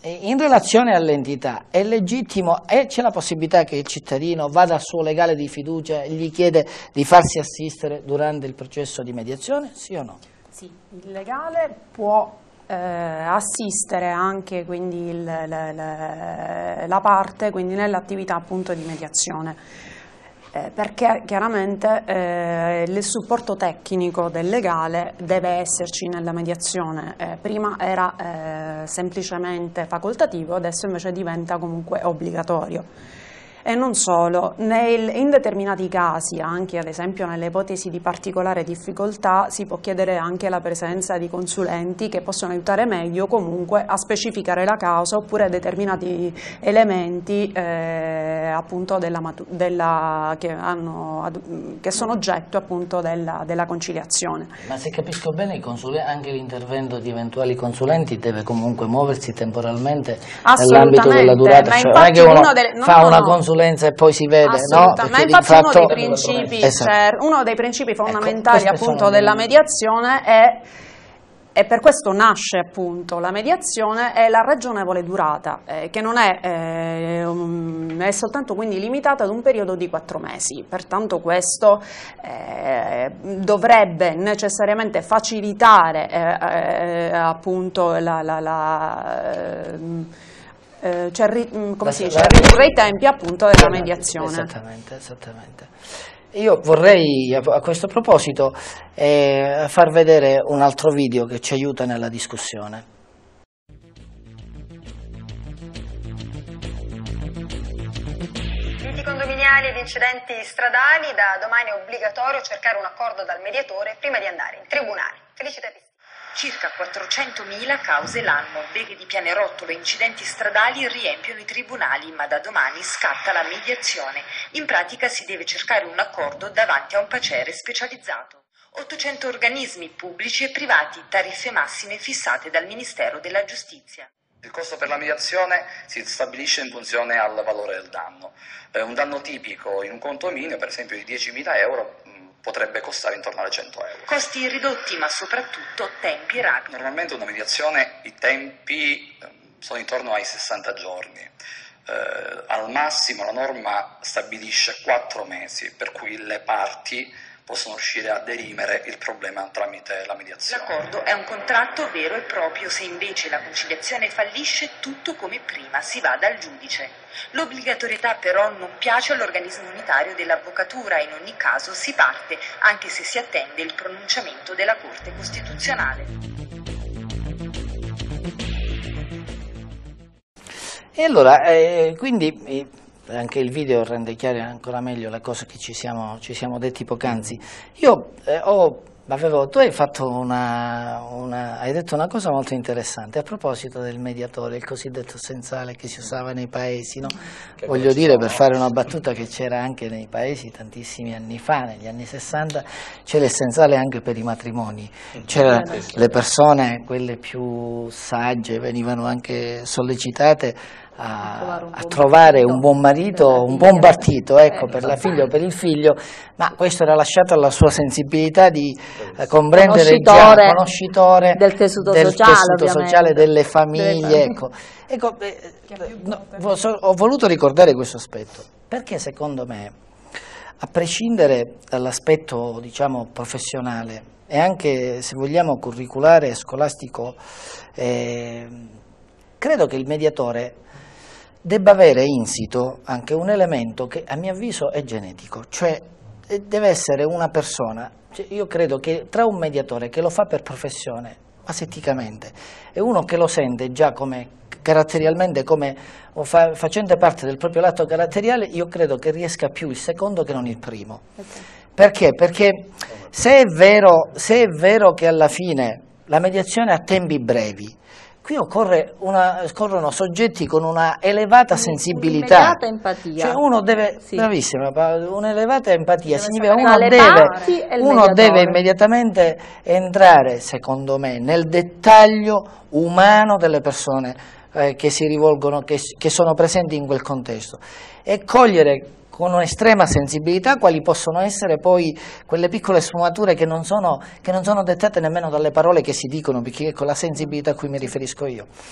in relazione all'entità è legittimo e c'è la possibilità che il cittadino vada al suo legale di fiducia e gli chiede di farsi assistere durante il processo di mediazione, sì o no? Sì, il legale può eh, assistere anche quindi il, la, la, la parte quindi nell'attività appunto di mediazione. Eh, perché chiaramente eh, il supporto tecnico del legale deve esserci nella mediazione. Eh, prima era eh, semplicemente facoltativo, adesso invece diventa comunque obbligatorio. E non solo, nel, in determinati casi, anche ad esempio nelle ipotesi di particolare difficoltà, si può chiedere anche la presenza di consulenti che possono aiutare meglio comunque a specificare la causa oppure determinati elementi eh, appunto della, della, che, hanno, che sono oggetto appunto della, della conciliazione. Ma se capisco bene, anche l'intervento di eventuali consulenti deve comunque muoversi temporalmente nell'ambito della durata, ma cioè non è che uno delle, no, fa no, una no. consulenza e poi si vede, no? Ma infatti fatto... uno, dei principi, esatto. cioè, uno dei principi fondamentali ecco, appunto della mediazione è, e per questo nasce appunto la mediazione, è la ragionevole durata, eh, che non è, eh, um, è soltanto quindi limitata ad un periodo di quattro mesi, pertanto questo eh, dovrebbe necessariamente facilitare eh, eh, appunto la... la, la eh, Eh, cioè, come si dice, ridurre i tempi appunto della mediazione. Esattamente, esattamente. Io vorrei a questo proposito eh, far vedere un altro video che ci aiuta nella discussione. Liti condominiali ed incidenti stradali, da domani è obbligatorio cercare un accordo dal mediatore prima di andare in tribunale. Felicità di Circa quattrocentomila cause l'anno, beghe di pianerottolo e incidenti stradali riempiono i tribunali, ma da domani scatta la mediazione. In pratica si deve cercare un accordo davanti a un pacere specializzato. ottocento organismi pubblici e privati, tariffe massime fissate dal Ministero della Giustizia. Il costo per la mediazione si stabilisce in funzione al valore del danno. Eh, un danno tipico in un condominio, per esempio di diecimila euro, potrebbe costare intorno alle cento euro. Costi ridotti, ma soprattutto tempi rapidi. Normalmente una mediazione, i tempi sono intorno ai sessanta giorni. Eh, al massimo la norma stabilisce quattro mesi, per cui le parti possono riuscire a derimere il problema tramite la mediazione. L'accordo è un contratto vero e proprio, se invece la conciliazione fallisce tutto come prima, si va dal giudice. L'obbligatorietà però non piace all'organismo unitario dell'avvocatura, in ogni caso si parte, anche se si attende il pronunciamento della Corte Costituzionale. E allora, eh, quindi... Eh... anche il video rende chiare ancora meglio le cose che ci siamo, ci siamo detti poc'anzi. Io eh, ho, avevo, tu hai fatto una, una, hai detto una cosa molto interessante a proposito del mediatore, il cosiddetto sensale che si usava nei paesi, no? Voglio dire, per fare una battuta, che c'era anche nei paesi tantissimi anni fa, negli anni sessanta, c'era il sensale anche per i matrimoni, c'era le persone, quelle più sagge, venivano anche sollecitate A, a trovare un buon marito, un buon partito, ecco, per la figlia o per il figlio, ma questo era lasciato alla sua sensibilità di eh, comprendere già, conoscitore del tessuto del sociale, tessuto sociale delle famiglie, ecco. Ecco, eh, no, ho voluto ricordare questo aspetto, perché secondo me, a prescindere dall'aspetto, diciamo, professionale e anche, se vogliamo, curriculare e scolastico, eh, credo che il mediatore debba avere insito anche un elemento che a mio avviso è genetico, cioè deve essere una persona, cioè io credo che tra un mediatore che lo fa per professione, asetticamente, e uno che lo sente già come caratterialmente, come fa, facente parte del proprio lato caratteriale, io credo che riesca più il secondo che non il primo. Okay. Perché? Perché se è vero, se è vero che alla fine la mediazione ha tempi brevi, qui occorre una, occorrono soggetti con una elevata sensibilità, empatia. Cioè uno deve, sì. Bravissima, un'elevata empatia, deve significa uno, deve, uno deve immediatamente entrare, secondo me, nel dettaglio umano delle persone eh, che si rivolgono, che, che sono presenti in quel contesto, e cogliere con un'estrema sensibilità quali possono essere poi quelle piccole sfumature che non sono, che non sono dettate nemmeno dalle parole che si dicono, perché ecco la sensibilità a cui mi riferisco io.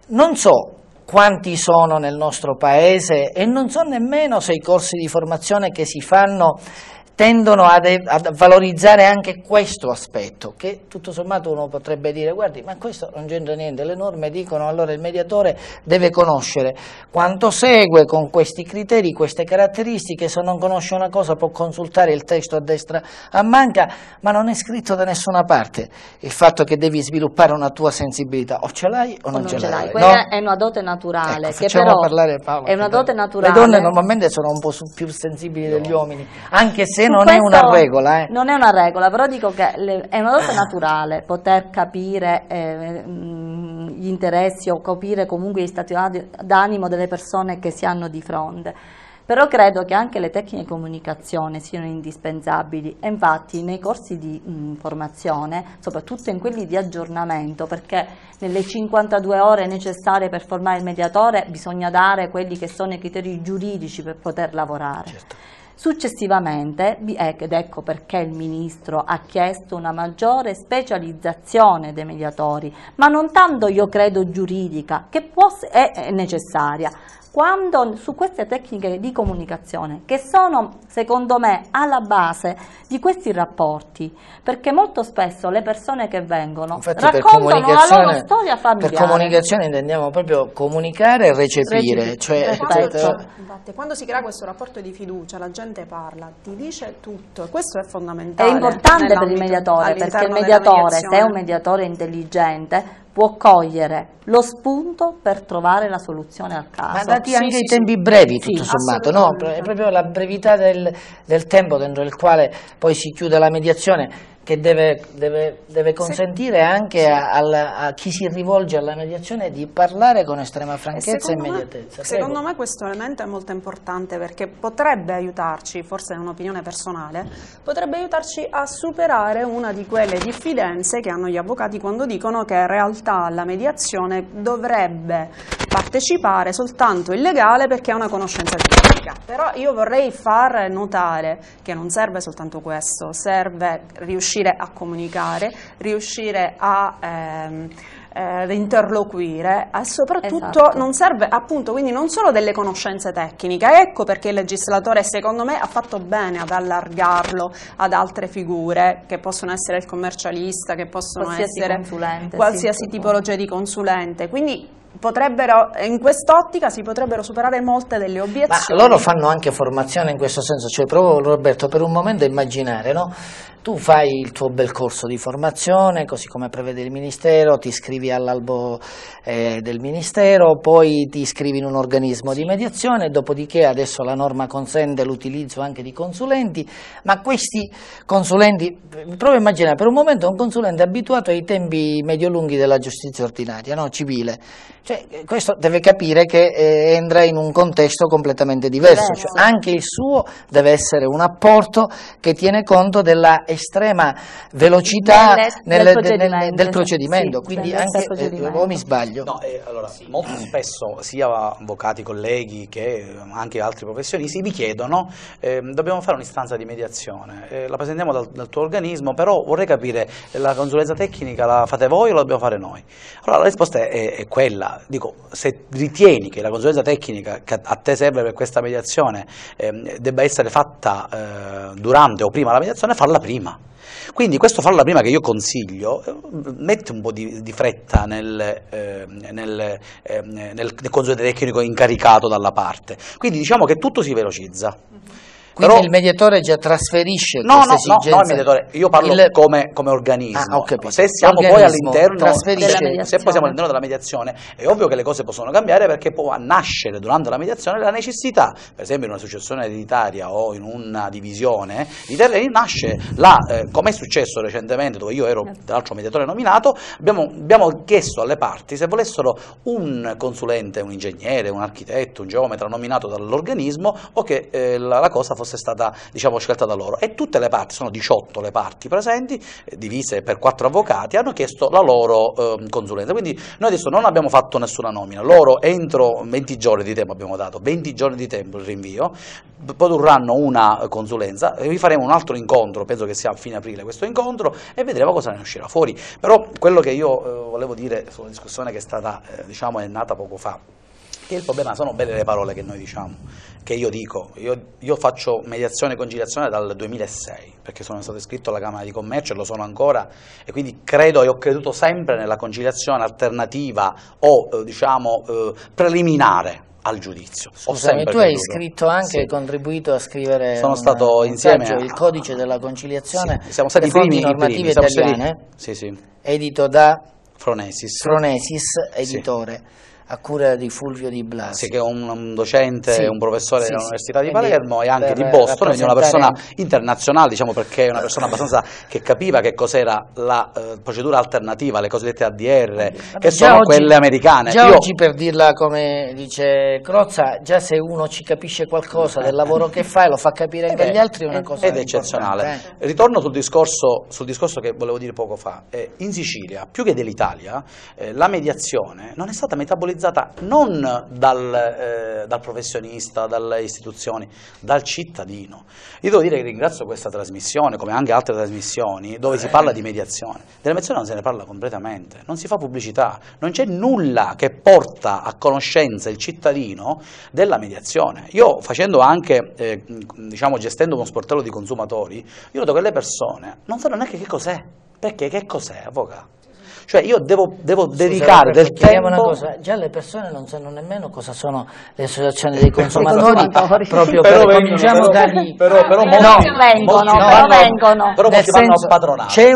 Non so quanti sono nel nostro paese e non so nemmeno se i corsi di formazione che si fanno tendono a, a valorizzare anche questo aspetto, che tutto sommato uno potrebbe dire, guardi, ma questo non c'entra niente, le norme dicono allora il mediatore deve conoscere quanto segue con questi criteri, queste caratteristiche, se non conosce una cosa può consultare il testo a destra a manca, ma non è scritto da nessuna parte il fatto che devi sviluppare una tua sensibilità, o ce l'hai o, o non ce l'hai. Quella no? è una dote naturale, ecco, che però parlare Paola, è una dote naturale. Le donne normalmente sono un po' più sensibili no. degli uomini, anche se non questo, è una regola. Eh. Non è una regola, però dico che le, è una dote naturale poter capire eh, gli interessi o capire comunque gli stati d'animo delle persone che si hanno di fronte. Però credo che anche le tecniche di comunicazione siano indispensabili e infatti nei corsi di mh, formazione, soprattutto in quelli di aggiornamento, perché nelle cinquantadue ore necessarie per formare il mediatore bisogna dare quelli che sono i criteri giuridici per poter lavorare. Certo. Successivamente, ed ecco perché il Ministro ha chiesto una maggiore specializzazione dei mediatori, ma non tanto io credo giuridica, che può, è necessaria, quando su queste tecniche di comunicazione, che sono secondo me alla base di questi rapporti, perché molto spesso le persone che vengono Infatti raccontano la loro storia familiare. Per comunicazione intendiamo proprio comunicare e recepire. Recepire. Cioè, quando, cioè, infatti, quando si crea questo rapporto di fiducia, la gente parla, ti dice tutto, e questo è fondamentale. È importante per il mediatore, perché il mediatore, se è un mediatore intelligente, può cogliere lo spunto per trovare la soluzione al caso. Ma dati anche sì, i tempi brevi, sì, tutto sommato, no? È proprio la brevità del, del tempo dentro il quale poi si chiude la mediazione, che deve, deve, deve consentire sì. anche a, a, a chi si rivolge alla mediazione di parlare con estrema franchezza e, e immediatezza. Me, secondo me questo elemento è molto importante, perché potrebbe aiutarci, forse è un'opinione personale, potrebbe aiutarci a superare una di quelle diffidenze che hanno gli avvocati quando dicono che in realtà alla mediazione dovrebbe partecipare soltanto il legale perché ha una conoscenza giuridica. Però io vorrei far notare che non serve soltanto questo, serve riuscire a comunicare, riuscire a ehm, eh, interloquire e soprattutto esatto. non serve appunto quindi non solo delle conoscenze tecniche, ecco perché il legislatore secondo me ha fatto bene ad allargarlo ad altre figure che possono essere il commercialista, che possono qualsiasi essere consulente, qualsiasi sì, tipologia di consulente, quindi potrebbero, in quest'ottica si potrebbero superare molte delle obiezioni. Ma loro fanno anche formazione in questo senso, cioè provo Roberto per un momento a immaginare, no? Tu fai il tuo bel corso di formazione, così come prevede il Ministero, ti iscrivi all'albo eh, del Ministero, poi ti iscrivi in un organismo di mediazione, dopodiché adesso la norma consente l'utilizzo anche di consulenti, ma questi consulenti, provo a immaginare per un momento un consulente abituato ai tempi medio-lunghi della giustizia ordinaria, no? Civile, cioè, questo deve capire che eh, entra in un contesto completamente diverso, cioè, anche il suo deve essere un apporto che tiene conto della estrema velocità nel, nel, del procedimento, nel, del procedimento. Sì, quindi anche, eh, o mi sbaglio? No, eh, allora, molto spesso sia avvocati, colleghi che anche altri professionisti mi chiedono eh, dobbiamo fare un'istanza di mediazione, eh, la presentiamo dal, dal tuo organismo, però vorrei capire la consulenza tecnica la fate voi o la dobbiamo fare noi? Allora la risposta è, è quella. Dico, se ritieni che la consulenza tecnica che a te serve per questa mediazione eh, debba essere fatta eh, durante o prima la mediazione, falla prima. Quindi questo farla prima che io consiglio, eh, mette un po' di, di fretta nel, eh, nel, eh, nel, nel consulente tecnico incaricato dalla parte. Quindi diciamo che tutto si velocizza. Quindi Però, il mediatore già trasferisce no, queste no, esigenze? No, no, il mediatore, io parlo il... come, come organismo. Ah, ho capito. Se siamo organismo poi all'interno se poi siamo all'interno della mediazione, è ovvio che le cose possono cambiare, perché può nascere durante la mediazione la necessità, per esempio in una successione ereditaria o in una divisione di terreni, nasce la, eh, come è successo recentemente, dove io ero tra l'altro mediatore nominato, abbiamo, abbiamo chiesto alle parti se volessero un consulente, un ingegnere, un architetto, un geometra nominato dall'organismo, o che eh, la, la cosa fosse fosse stata, diciamo, scelta da loro, e tutte le parti, sono diciotto le parti presenti, eh, divise per quattro avvocati, hanno chiesto la loro eh, consulenza. Quindi noi adesso non abbiamo fatto nessuna nomina, loro entro venti giorni di tempo, abbiamo dato venti giorni di tempo il rinvio, produrranno una consulenza, e vi faremo un altro incontro, penso che sia a fine aprile questo incontro, e vedremo cosa ne uscirà fuori. Però quello che io eh, volevo dire sulla discussione che è stata, eh, diciamo, è nata poco fa, che il problema sono belle le parole che noi diciamo, che io dico, io, io faccio mediazione e conciliazione dal duemilasei, perché sono stato iscritto alla Camera di Commercio e lo sono ancora, e quindi credo e ho creduto sempre nella conciliazione alternativa o eh, diciamo eh, preliminare al giudizio. Scusami, tu hai scritto anche, hai sì. contribuito a scrivere Sono un, stato un insieme saggio, a... il codice della conciliazione, sì, siamo stati le fonti primi, normative primi. italiane, sì, sì. edito da Fronesis, Fronesis editore. Sì. A cura di Fulvio Di Blasi. Sì, che è un, un docente, sì, un professore sì, dell'università sì. di Palermo e anche di Boston, quindi una persona internazionale, diciamo, perché è una persona abbastanza che capiva che cos'era la eh, procedura alternativa, le cosiddette A D R, Vabbè, che sono oggi, quelle americane. Già Io... oggi, per dirla come dice Crozza, già se uno ci capisce qualcosa del lavoro che fa e lo fa capire anche agli altri è una cosa ed eccezionale. Eh. Ritorno sul discorso, sul discorso che volevo dire poco fa. Eh, in Sicilia, più che dell'Italia, eh, la mediazione non è stata metabolizzata non Dal, eh, dal professionista, dalle istituzioni, dal cittadino. Io devo dire che ringrazio questa trasmissione, come anche altre trasmissioni, dove si parla di mediazione. Della mediazione non se ne parla completamente, non si fa pubblicità, non c'è nulla che porta a conoscenza il cittadino della mediazione. Io facendo anche, eh, diciamo, gestendo uno sportello di consumatori, io noto che le persone non sanno neanche che cos'è, perché che cos'è, avvocato? Cioè io devo, devo Scusa, dedicare del tempo... Una cosa, già le persone non sanno nemmeno cosa sono le associazioni dei consumatori, proprio però per cominciamo da lì. Però, però molti, no, vengono, molti, però no, vengono. Però molti vanno a padronato. C'è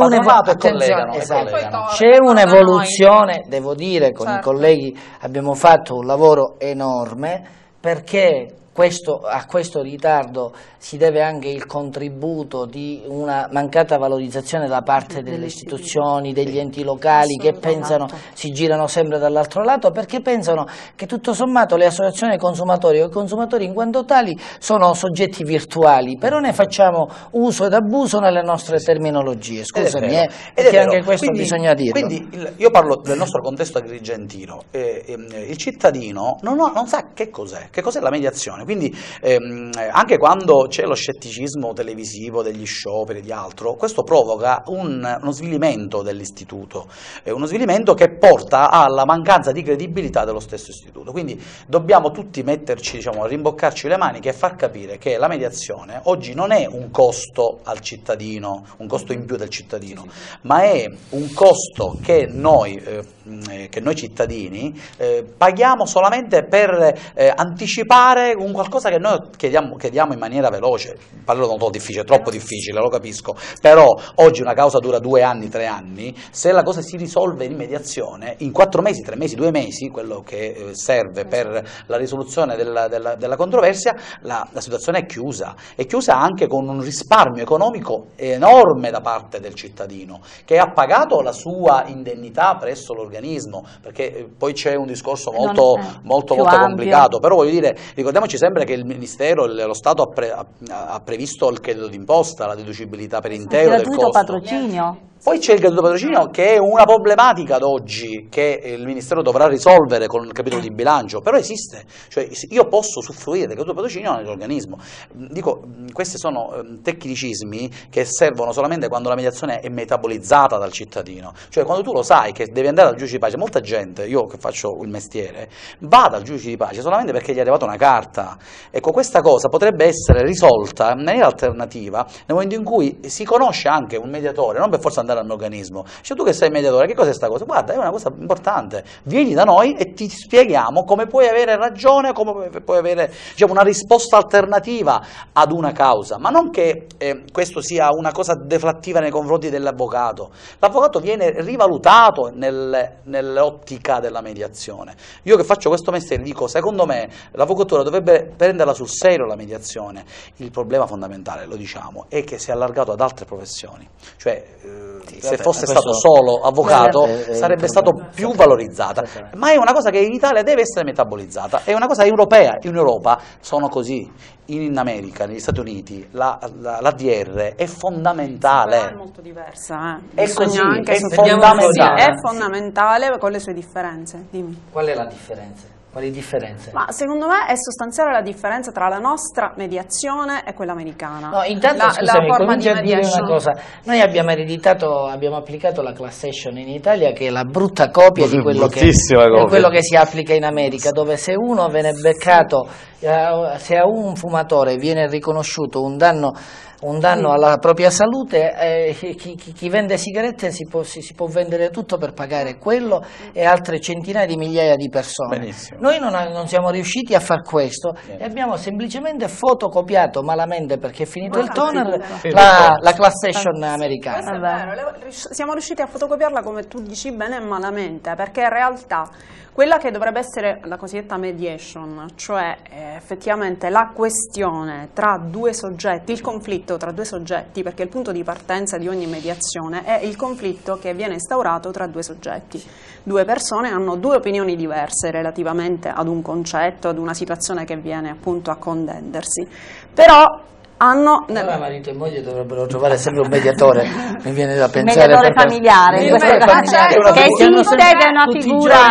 un'evoluzione, un un'evoluzione, devo dire, con certo. i colleghi abbiamo fatto un lavoro enorme, perché questo, a questo ritardo si deve anche il contributo di una mancata valorizzazione da parte delle istituzioni, degli enti locali che pensano, si girano sempre dall'altro lato, perché pensano che tutto sommato le associazioni dei consumatori o i consumatori in quanto tali sono soggetti virtuali, però ne facciamo uso ed abuso nelle nostre terminologie, scusami, eh, perché anche questo quindi, bisogna dirlo. Quindi il, io parlo del nostro contesto agrigentino, eh, eh, il cittadino non, ho, non sa che cos'è, che cos'è la mediazione. Quindi ehm, anche quando c'è lo scetticismo televisivo degli scioperi e di altro, questo provoca un, uno svilimento dell'istituto, eh, uno svilimento che porta alla mancanza di credibilità dello stesso istituto. Quindi dobbiamo tutti metterci, diciamo, rimboccarci le maniche e far capire che la mediazione oggi non è un costo al cittadino, un costo in più del cittadino, ma è un costo che noi, eh, che noi cittadini eh, paghiamo solamente per eh, anticipare un qualcosa che noi chiediamo, chiediamo in maniera veloce. Parlo molto difficile, troppo difficile, lo capisco, però oggi una causa dura due anni, tre anni, se la cosa si risolve in mediazione, in quattro mesi, tre mesi, due mesi, quello che eh, serve per la risoluzione della, della, della controversia, la, la situazione è chiusa, è chiusa anche con un risparmio economico enorme da parte del cittadino, che ha pagato la sua indennità presso l'organismo, perché eh, poi c'è un discorso molto, molto, molto complicato, però voglio dire, ricordiamoci sempre che il Ministero, lo Stato ha, pre, ha, ha previsto il credito d'imposta, la deducibilità per intero del costo. Patrocinio. Poi c'è il gratuito patrocinio, che è una problematica ad oggi che il Ministero dovrà risolvere con il capitolo di bilancio, però esiste, cioè io posso usufruire del gratuito patrocinio nell'organismo. Dico, questi sono tecnicismi che servono solamente quando la mediazione è metabolizzata dal cittadino, cioè quando tu lo sai che devi andare dal giudice di pace. Molta gente, io che faccio il mestiere, va dal giudice di pace solamente perché gli è arrivata una carta. Ecco, questa cosa potrebbe essere risolta in maniera alternativa nel momento in cui si conosce anche un mediatore, non per forza andare all'organismo. Cioè, tu che sei mediatore, che cos'è sta cosa? Guarda, è una cosa importante, vieni da noi e ti spieghiamo come puoi avere ragione, come puoi avere, diciamo, una risposta alternativa ad una causa, ma non che eh, questo sia una cosa deflattiva nei confronti dell'avvocato. L'avvocato viene rivalutato nel, nell'ottica della mediazione. Io che faccio questo mestiere dico, secondo me l'avvocatura dovrebbe prenderla sul serio la mediazione. Il problema fondamentale, lo diciamo, è che si è allargato ad altre professioni, cioè eh, sì, se fosse stato solo avvocato eh, sarebbe stato più valorizzata, ma è una cosa che in Italia deve essere metabolizzata, è una cosa europea. In Europa sono così, in America, negli Stati Uniti la, la, la D R è fondamentale. Sì, è molto diversa, eh. È così, anche è fondamentale. È fondamentale con le sue differenze. Dimmi. Qual è la differenza? Quali differenze? Ma secondo me è sostanziale la differenza tra la nostra mediazione e quella americana. No, intanto la, scusami, la comincio a dire una cosa. Noi abbiamo ereditato, abbiamo applicato la class action in Italia, che è la brutta copia di quello che, quello che si applica in America, dove se uno viene beccato, eh, se a un fumatore viene riconosciuto un danno un danno alla propria salute, eh, chi, chi, chi vende sigarette si può, si, si può vendere tutto per pagare quello e altre centinaia di migliaia di persone. Benissimo. Noi non, non siamo riusciti a far questo e abbiamo semplicemente fotocopiato malamente, perché è finito il toner, la, la class action americana. Questo è vero, siamo riusciti a fotocopiarla, come tu dici bene, malamente, perché in realtà quella che dovrebbe essere la cosiddetta mediation, cioè eh, effettivamente la questione tra due soggetti, il conflitto tra due soggetti, perché il punto di partenza di ogni mediazione è il conflitto che viene instaurato tra due soggetti. Due persone hanno due opinioni diverse relativamente ad un concetto, ad una situazione che viene appunto a contendersi, però hanno... Allora marito e moglie dovrebbero trovare sempre un mediatore, mi viene da pensare. Il mediatore familiare, in questo caso, che esiste ed è una figura,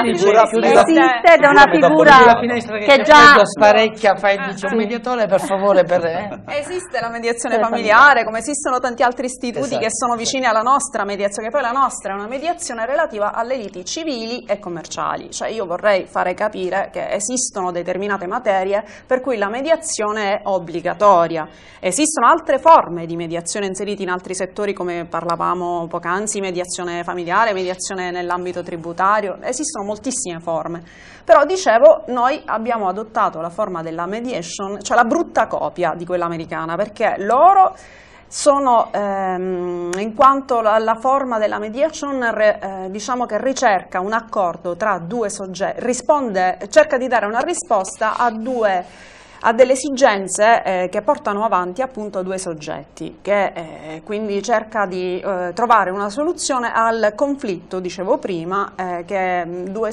esiste ed è una figura che già sparecchia, fai dice un mediatore per favore. Per, eh. Esiste la mediazione familiare, come esistono tanti altri istituti esatto, che sono vicini alla nostra mediazione, che poi la nostra è una mediazione relativa alle liti civili e commerciali. Cioè io vorrei fare capire che esistono determinate materie per cui la mediazione è obbligatoria. Esistono altre forme di mediazione inserite in altri settori, come parlavamo poc'anzi, mediazione familiare, mediazione nell'ambito tributario, esistono moltissime forme. Però dicevo, noi abbiamo adottato la forma della mediation, cioè la brutta copia di quella americana, perché loro sono, ehm, in quanto la, la forma della mediation re, eh, diciamo che ricerca un accordo tra due soggetti, risponde, cerca di dare una risposta a due a delle esigenze eh, che portano avanti appunto due soggetti, che eh, quindi cerca di eh, trovare una soluzione al conflitto, dicevo prima, eh, che due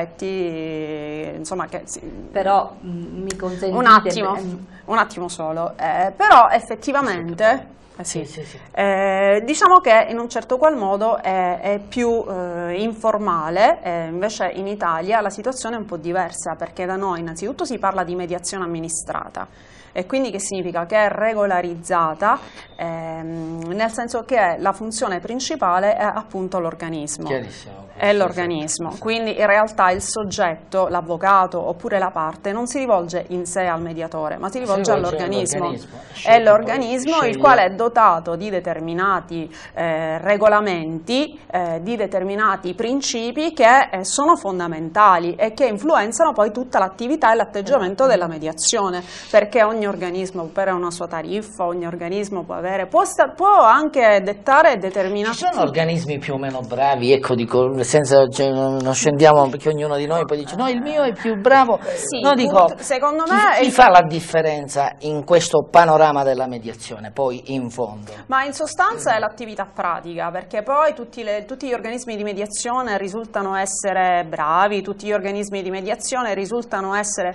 soggetti, insomma, che sì, però mh, mi consentite un attimo, un attimo solo, eh, però effettivamente Eh sì, sì, sì. Eh, diciamo che in un certo qual modo è, è più eh, informale, eh, invece in Italia la situazione è un po' diversa, perché da noi innanzitutto si parla di mediazione amministrata, e quindi che significa che è regolarizzata, ehm, nel senso che la funzione principale è appunto l'organismo. È l'organismo, quindi in realtà il soggetto, l'avvocato oppure la parte non si rivolge in sé al mediatore, ma si rivolge all'organismo. È l'organismo il quale è dotato di determinati eh, regolamenti, eh, di determinati principi che eh, sono fondamentali e che influenzano poi tutta l'attività e l'atteggiamento della mediazione, perché ogni organismo può avere una sua tariffa, ogni organismo può avere, può, sta, può anche dettare determinati... Ci sono organismi più o meno bravi, ecco, dico, senza, cioè, non scendiamo, perché ognuno di noi poi dice no, il mio è più bravo. Sì, no, dico, secondo me chi, chi fa la differenza in questo panorama della mediazione poi in fondo? Ma in sostanza è l'attività pratica, perché poi tutti, le, tutti gli organismi di mediazione risultano essere bravi, tutti gli organismi di mediazione risultano essere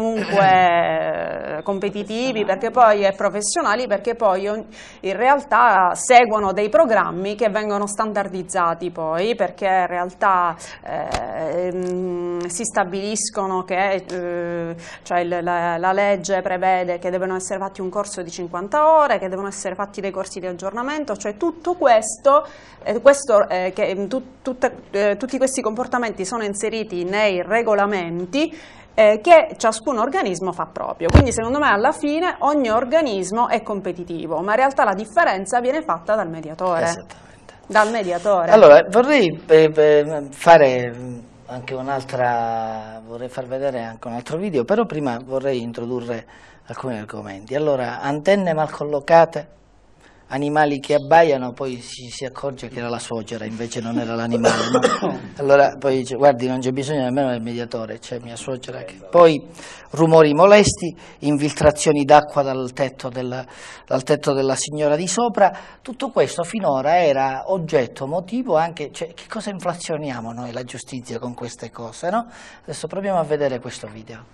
comunque competitivi, perché poi e professionali, perché poi in realtà seguono dei programmi che vengono standardizzati poi, perché in realtà eh, si stabiliscono che eh, cioè la, la legge prevede che devono essere fatti un corso di cinquanta ore, che devono essere fatti dei corsi di aggiornamento, cioè tutto questo, eh, questo eh, che tu, tutte, eh, tutti questi comportamenti sono inseriti nei regolamenti eh, che ciascun organismo fa proprio. Quindi secondo me alla fine ogni organismo è competitivo, ma in realtà la differenza viene fatta dal mediatore. Dal mediatore. Allora, vorrei eh, fare anche un'altra, vorrei far vedere anche un altro video, però prima vorrei introdurre alcuni argomenti. Allora, antenne mal collocate, animali che abbaiano, poi si, si accorge che era la suocera, invece non era l'animale, no? Allora poi dice, guardi, non c'è bisogno nemmeno del mediatore, c'è mia suocera che... Poi rumori molesti, infiltrazioni d'acqua dal tetto, del, dal tetto della signora di sopra, tutto questo finora era oggetto, motivo anche, cioè, che cosa inflazioniamo noi la giustizia con queste cose, no? Adesso proviamo a vedere questo video.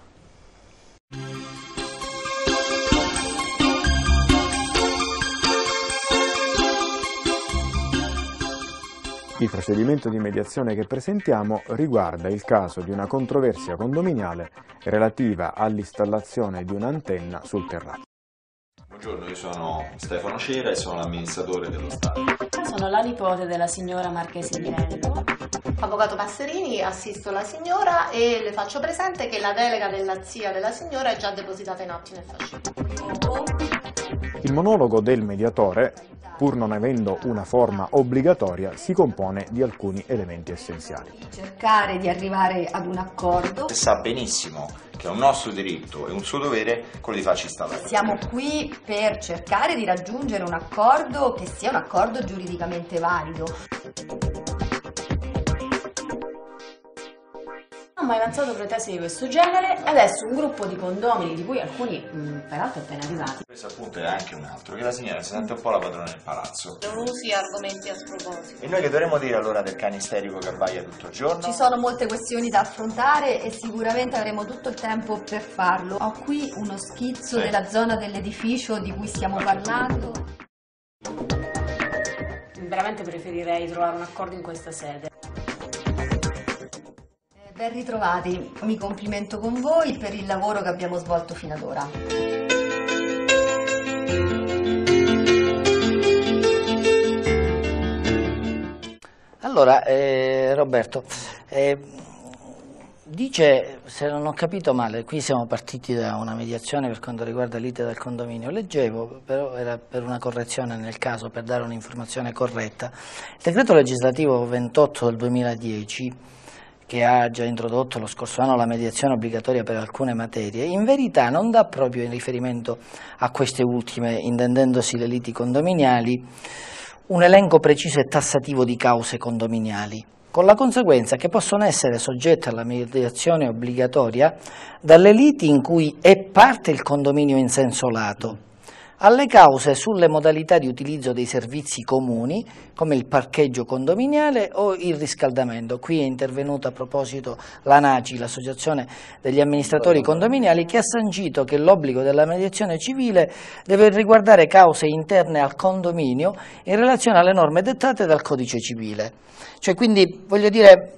Il procedimento di mediazione che presentiamo riguarda il caso di una controversia condominiale relativa all'installazione di un'antenna sul terrazzo. Buongiorno, io sono Stefano Cera e sono l'amministratore dello Stato. Sono la nipote della signora Marchese di Lello. Avvocato Passerini, assisto la signora e le faccio presente che la delega della zia della signora è già depositata in atti nel fascicolo. Il monologo del mediatore, pur non avendo una forma obbligatoria, si compone di alcuni elementi essenziali. Cercare di arrivare ad un accordo. Sa benissimo che è un nostro diritto e un suo dovere quello di farci installare. Siamo qui per cercare di raggiungere un accordo che sia un accordo giuridicamente valido. Non ho mai avanzato pretese di questo genere e adesso un gruppo di condomini, di cui alcuni mh, peraltro appena arrivati. Questo appunto è anche un altro, che la signora si sente un po' la padrona del palazzo. Non usi argomenti a sproposito. E noi che dovremmo dire allora del cane isterico che abbaia tutto il giorno? Ci sono molte questioni da affrontare e sicuramente avremo tutto il tempo per farlo. Ho qui uno schizzo sì. della zona dell'edificio di cui stiamo parlando. Veramente preferirei trovare un accordo in questa sede. Ben ritrovati, mi complimento con voi per il lavoro che abbiamo svolto fino ad ora. Allora, eh, Roberto, eh, dice, se non ho capito male, qui siamo partiti da una mediazione per quanto riguarda l'iter del condominio, leggevo, però era per una correzione nel caso, per dare un'informazione corretta, il decreto legislativo ventotto del duemiladieci, che ha già introdotto lo scorso anno la mediazione obbligatoria per alcune materie, in verità non dà proprio in riferimento a queste ultime, intendendosi le liti condominiali, un elenco preciso e tassativo di cause condominiali, con la conseguenza che possono essere soggette alla mediazione obbligatoria dalle liti in cui è parte il condominio in senso lato, alle cause sulle modalità di utilizzo dei servizi comuni, come il parcheggio condominiale o il riscaldamento. Qui è intervenuta a proposito l'ANACI, l'Associazione degli amministratori condominiali, che ha sancito che l'obbligo della mediazione civile deve riguardare cause interne al condominio in relazione alle norme dettate dal Codice Civile. Cioè, quindi, voglio dire,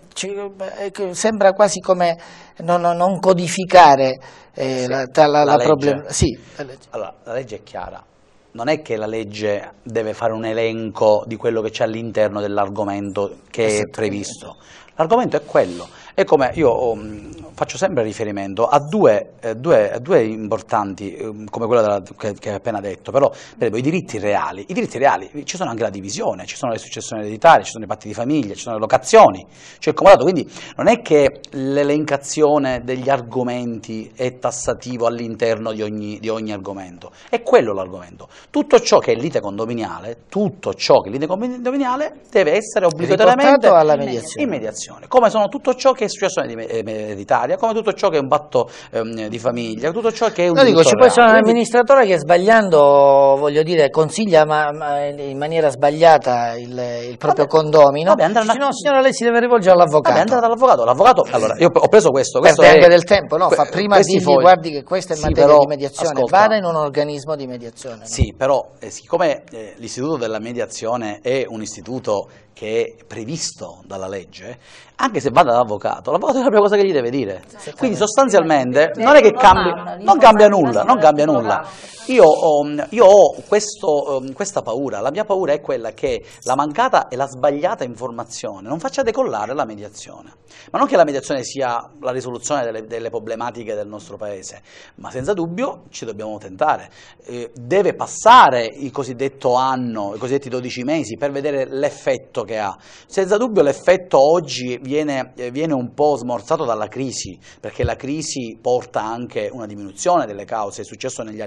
sembra quasi come non, non codificare eh, sì, la, la, la, la problema. Sì, la legge. Allora, la legge è chiara. Non è che la legge deve fare un elenco di quello che c'è all'interno dell'argomento che è previsto. L'argomento è quello. È come io um, faccio sempre riferimento a due, eh, due, a due importanti, um, come quello della, che, che hai appena detto, però per esempio, i diritti reali. I diritti reali, ci sono anche la divisione, ci sono le successioni ereditarie, ci sono i patti di famiglia, ci sono le locazioni, c'è il comodato, quindi non è che l'elencazione degli argomenti è tassativo all'interno di ogni, di ogni argomento, è quello l'argomento. Tutto ciò che è lite condominiale, tutto ciò che è lite condominiale deve essere obbligatoriamente alla mediazione. in mediazione, come sono tutto ciò che è successione ereditaria, come tutto ciò che è un patto ehm, di famiglia, tutto ciò che è un no, dico, ci può essere un amministratore che sbagliando, voglio dire, consiglia ma, ma in maniera sbagliata il, il proprio vabbè, condomino. Vabbè, una... no, signora, lei si deve rivolgere all'avvocato. Vabbè, andare dall'avvocato. L'avvocato, allora, io ho preso questo. questo Perde è... anche del tempo, no? Fa prima di dirgli, guardi che questa è sì, materia però, di mediazione, ascolta, vada in un organismo di mediazione. No? Sì, però, eh, siccome eh, l'istituto della mediazione è un istituto che è previsto dalla legge, anche se vada dall'avvocato, l'avvocato è la prima cosa che gli deve dire. Quindi sostanzialmente non è che cambi, non cambia nulla, non cambia nulla. Io ho, io ho questo, questa paura, la mia paura è quella che la mancata e la sbagliata informazione non faccia decollare la mediazione. Ma non che la mediazione sia la risoluzione delle, delle problematiche del nostro Paese, ma senza dubbio ci dobbiamo tentare. Eh, deve passare il cosiddetto anno, i cosiddetti dodici mesi per vedere l'effetto che ha. Senza dubbio l'effetto oggi viene, viene un po' smorzato dalla crisi, perché la crisi porta anche una diminuzione delle cause, è successo negli anni passati.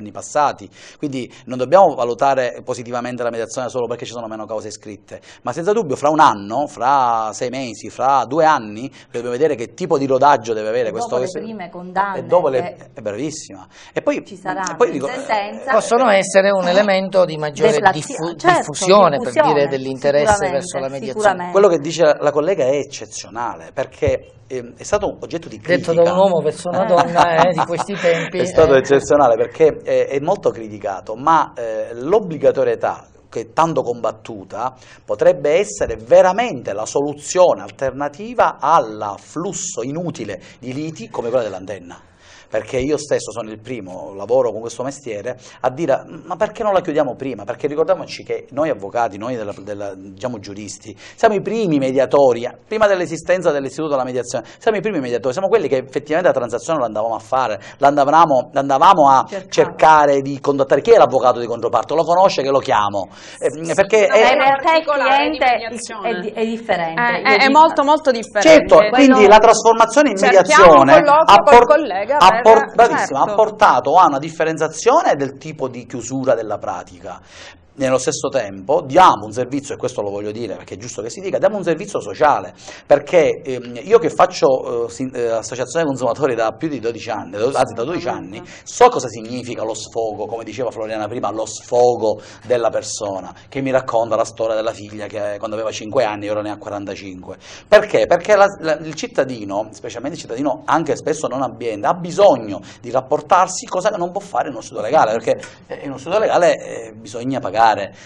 avvocati, quindi non dobbiamo valutare positivamente la mediazione solo perché ci sono meno cause iscritte, ma senza dubbio fra un anno, fra sei mesi, fra due anni dobbiamo vedere che tipo di rodaggio deve avere e questo. Dopo le prime condanne, e dopo le, è bravissima. E poi ci sarà poi in dico, sentenza, possono essere un elemento di maggiore diffu certo, diffusione, diffusione, per dire, dell'interesse verso la mediazione. Quello che dice la collega è eccezionale, perché eh, è stato oggetto di critica. Detto da un uomo verso una donna eh, di questi tempi. È stato eh. eccezionale perché è, è molto criticato, ma eh, l'obbligatorietà, che è tanto combattuta, potrebbe essere veramente la soluzione alternativa al flusso inutile di liti come quella dell'antenna. Perché io stesso sono il primo, lavoro con questo mestiere, a dire ma perché non la chiudiamo prima? Perché ricordiamoci che noi avvocati, noi della, della, diciamo giuristi, siamo i primi mediatori, prima dell'esistenza dell'istituto della mediazione, siamo i primi mediatori, siamo quelli che effettivamente la transazione l'andavamo a fare, l'andavamo, l'andavamo a cercare. cercare di contattare. Chi è l'avvocato di controparto? Lo conosce che lo chiamo? Eh, perché no, è, in realtà il cliente è, è differente. È, è, è molto molto differente. Certo, Quello... quindi la trasformazione in mediazione ha portato Por bravissima, certo. ha portato a una differenziazione del tipo di chiusura della pratica. Nello stesso tempo diamo un servizio, e questo lo voglio dire perché è giusto che si dica, diamo un servizio sociale, perché ehm, io che faccio eh, sin, eh, associazione consumatori da più di dodici anni, anzi da dodici anni, so cosa significa lo sfogo, come diceva Floriana prima, lo sfogo della persona, che mi racconta la storia della figlia che quando aveva cinque anni ora ne ha quarantacinque. Perché? Perché la, la, il cittadino, specialmente il cittadino anche spesso non abbiente, ha bisogno di rapportarsi, cosa che non può fare in uno studio legale, perché in uno studio legale eh, bisogna pagare.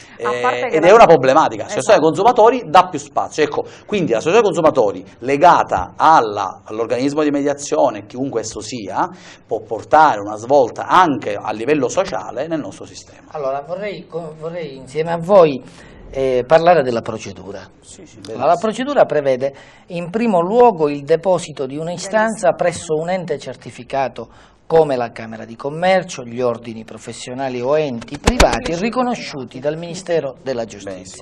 Eh, ed è una problematica. La L'associazione dei consumatori dà più spazio. Ecco, quindi l'associazione dei consumatori legata all'organismo all di mediazione, chiunque esso sia, può portare una svolta anche a livello sociale nel nostro sistema. Allora vorrei, vorrei insieme a voi eh, parlare della procedura. Sì, sì, allora, la procedura prevede in primo luogo il deposito di un'istanza presso un ente certificato come la Camera di Commercio, gli ordini professionali o enti privati riconosciuti dal Ministero della Giustizia.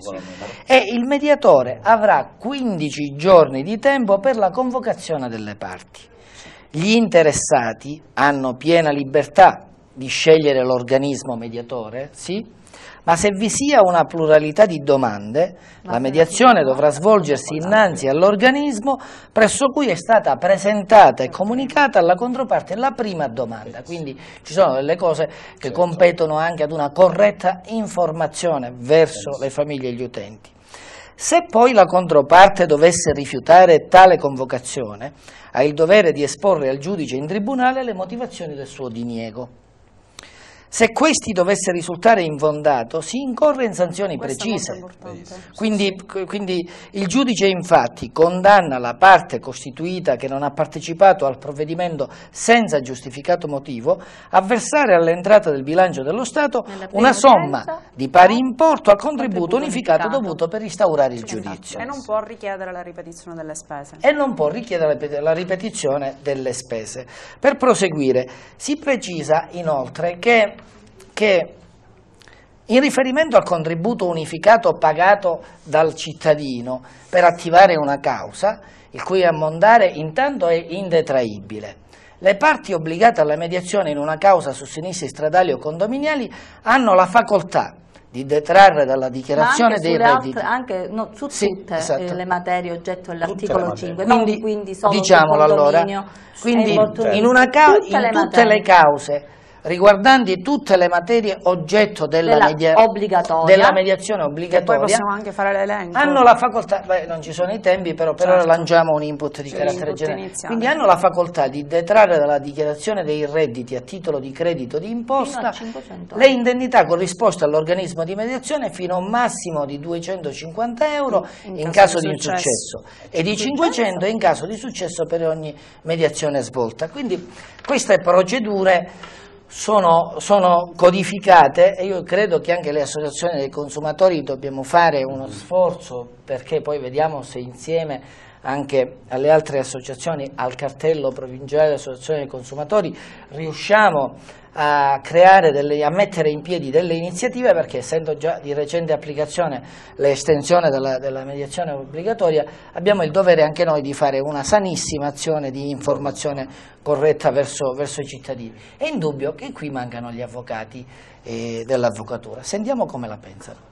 E il mediatore avrà quindici giorni di tempo per la convocazione delle parti. Gli interessati hanno piena libertà di scegliere l'organismo mediatore, sì? Ma se vi sia una pluralità di domande, la mediazione dovrà svolgersi innanzi all'organismo presso cui è stata presentata e comunicata alla controparte la prima domanda. Quindi ci sono delle cose che competono anche ad una corretta informazione verso le famiglie e gli utenti. Se poi la controparte dovesse rifiutare tale convocazione, ha il dovere di esporre al giudice in tribunale le motivazioni del suo diniego. Se questi dovesse risultare infondato, si incorre in sanzioni precise. Quindi, quindi il giudice infatti condanna la parte costituita che non ha partecipato al provvedimento senza giustificato motivo a versare all'entrata del bilancio dello Stato una somma di pari importo al contributo unificato dovuto per instaurare il giudizio. E non può richiedere la ripetizione delle spese. E non può richiedere la ripetizione delle spese. Per proseguire, si precisa inoltre che che in riferimento al contributo unificato pagato dal cittadino per attivare una causa, il cui ammontare intanto è indetraibile, le parti obbligate alla mediazione in una causa su sinistri stradali o condominiali hanno la facoltà di detrarre dalla dichiarazione dei redditi. Altre, anche no, su sì, tutte esatto. eh, le materie oggetto dell'articolo cinque, quindi, non quindi solo diciamolo allora, quindi in una ca tutte, in le, tutte le cause riguardanti tutte le materie oggetto della, della, media, della mediazione obbligatoria, e poi possiamo anche fare l'elenco. Hanno la facoltà, beh, non ci sono i tempi, però per certo. ora lanciamo un input di sì, carattere generale. Iniziale. Quindi hanno la facoltà di detrarre dalla dichiarazione dei redditi a titolo di credito di imposta le indennità corrisposte all'organismo di mediazione fino a un massimo di duecentocinquanta euro in, in caso, caso di insuccesso e di cinquecento in caso di successo per ogni mediazione svolta. Quindi queste procedure Sono, sono codificate e io credo che anche le associazioni dei consumatori dobbiamo fare uno sforzo, perché poi vediamo se insieme anche alle altre associazioni, al cartello provinciale delle associazioni dei consumatori, riusciamo a creare delle, a mettere in piedi delle iniziative, perché essendo già di recente applicazione l'estensione della, della mediazione obbligatoria, abbiamo il dovere anche noi di fare una sanissima azione di informazione corretta verso, verso i cittadini. È indubbio che qui mancano gli avvocati eh, dell'avvocatura. Sentiamo come la pensano.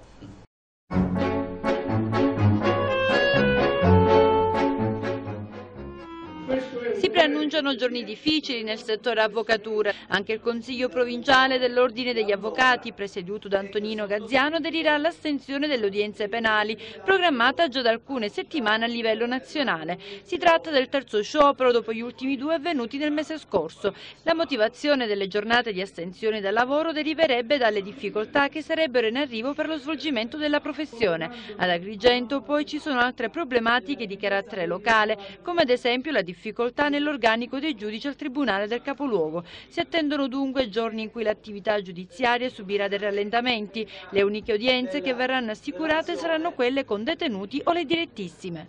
Si preannunciano giorni difficili nel settore avvocatura. Anche il Consiglio provinciale dell'Ordine degli Avvocati, presieduto da Antonino Gaziano, aderirà all'astensione delle udienze penali, programmata già da alcune settimane a livello nazionale. Si tratta del terzo sciopero dopo gli ultimi due avvenuti nel mese scorso. La motivazione delle giornate di astensione dal lavoro deriverebbe dalle difficoltà che sarebbero in arrivo per lo svolgimento della professione. Ad Agrigento poi ci sono altre problematiche di carattere locale, come ad esempio la difficoltà nell'organico dei giudici al Tribunale del capoluogo. Si attendono dunque giorni in cui l'attività giudiziaria subirà dei rallentamenti. Le uniche udienze che verranno assicurate saranno quelle con detenuti o le direttissime.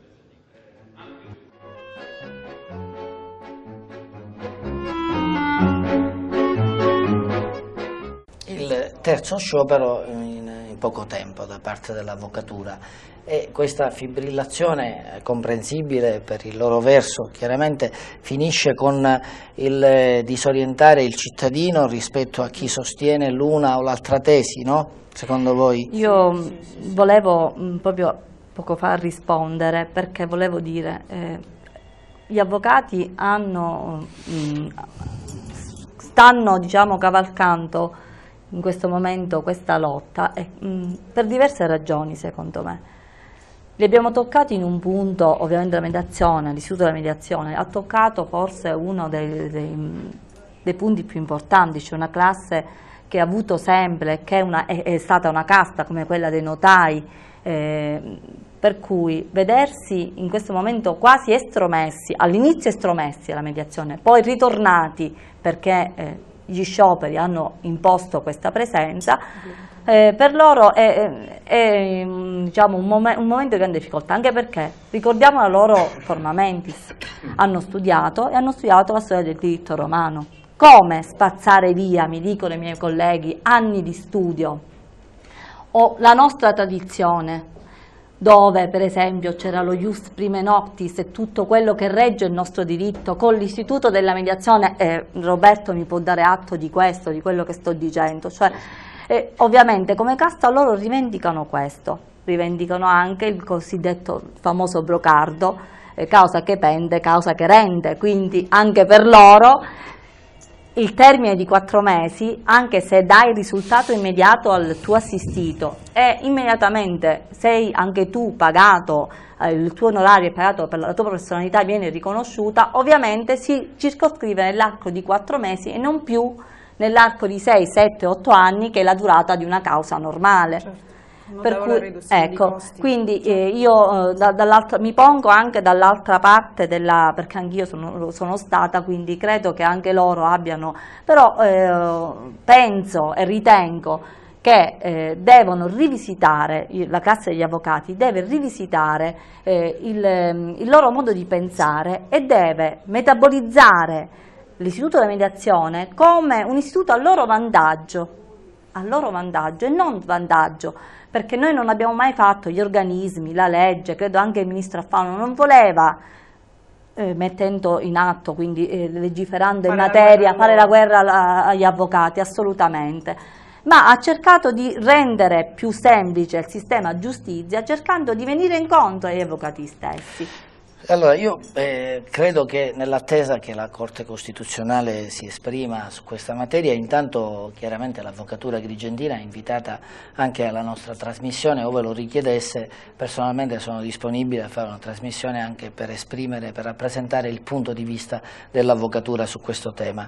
Il terzo sciopero in, in poco tempo da parte dell'avvocatura. E questa fibrillazione, comprensibile per il loro verso, chiaramente finisce con il disorientare il cittadino rispetto a chi sostiene l'una o l'altra tesi, no? Secondo voi? Io volevo proprio poco fa rispondere, perché volevo dire, eh, gli avvocati hanno, mh, stanno diciamo cavalcando in questo momento questa lotta e, mh, per diverse ragioni, secondo me. Li abbiamo toccati in un punto, ovviamente la mediazione, l'istituto della mediazione ha toccato forse uno dei, dei, dei punti più importanti, cioè una classe che ha avuto sempre, che è, una, è, è stata una casta come quella dei notai, eh, per cui vedersi in questo momento quasi estromessi, all'inizio estromessi alla mediazione, poi ritornati perché eh, gli scioperi hanno imposto questa presenza, Eh, per loro è, è, è diciamo, un, mom un momento di grande difficoltà, anche perché ricordiamo la loro forma mentis, hanno studiato e hanno studiato la storia del diritto romano. Come spazzare via, mi dicono i miei colleghi, anni di studio o la nostra tradizione, dove per esempio c'era lo ius prime noctis e tutto quello che regge il nostro diritto con l'istituto della mediazione, e Roberto mi può dare atto di questo, di quello che sto dicendo, cioè E ovviamente come casta loro rivendicano questo, rivendicano anche il cosiddetto famoso brocardo, eh, causa che pende, causa che rende, quindi anche per loro il termine di quattro mesi, anche se dai risultato immediato al tuo assistito e immediatamente sei anche tu pagato, eh, il tuo onorario è pagato per la tua professionalità, viene riconosciuta, ovviamente si circoscrive nell'arco di quattro mesi e non più nell'arco di sei, sette, otto anni, che è la durata di una causa normale. Certo. Per cui, ecco, quindi eh, io eh, da, dall'altra mi pongo anche dall'altra parte della, perché anch'io sono, sono stata, quindi credo che anche loro abbiano, però eh, penso e ritengo che eh, devono rivisitare, la classe degli avvocati deve rivisitare eh, il, il loro modo di pensare e deve metabolizzare l'istituto della mediazione come un istituto a loro vantaggio, a loro vantaggio e non vantaggio, perché noi non abbiamo mai fatto gli organismi, la legge, credo anche il ministro Alfano non voleva, eh, mettendo in atto, quindi eh, legiferando fare in materia, fare la guerra agli avvocati, assolutamente, ma ha cercato di rendere più semplice il sistema giustizia, cercando di venire incontro agli avvocati stessi. Allora, io eh, credo che nell'attesa che la Corte Costituzionale si esprima su questa materia, intanto chiaramente l'Avvocatura Agrigentina è invitata anche alla nostra trasmissione, ove lo richiedesse. Personalmente sono disponibile a fare una trasmissione anche per esprimere, per rappresentare il punto di vista dell'Avvocatura su questo tema.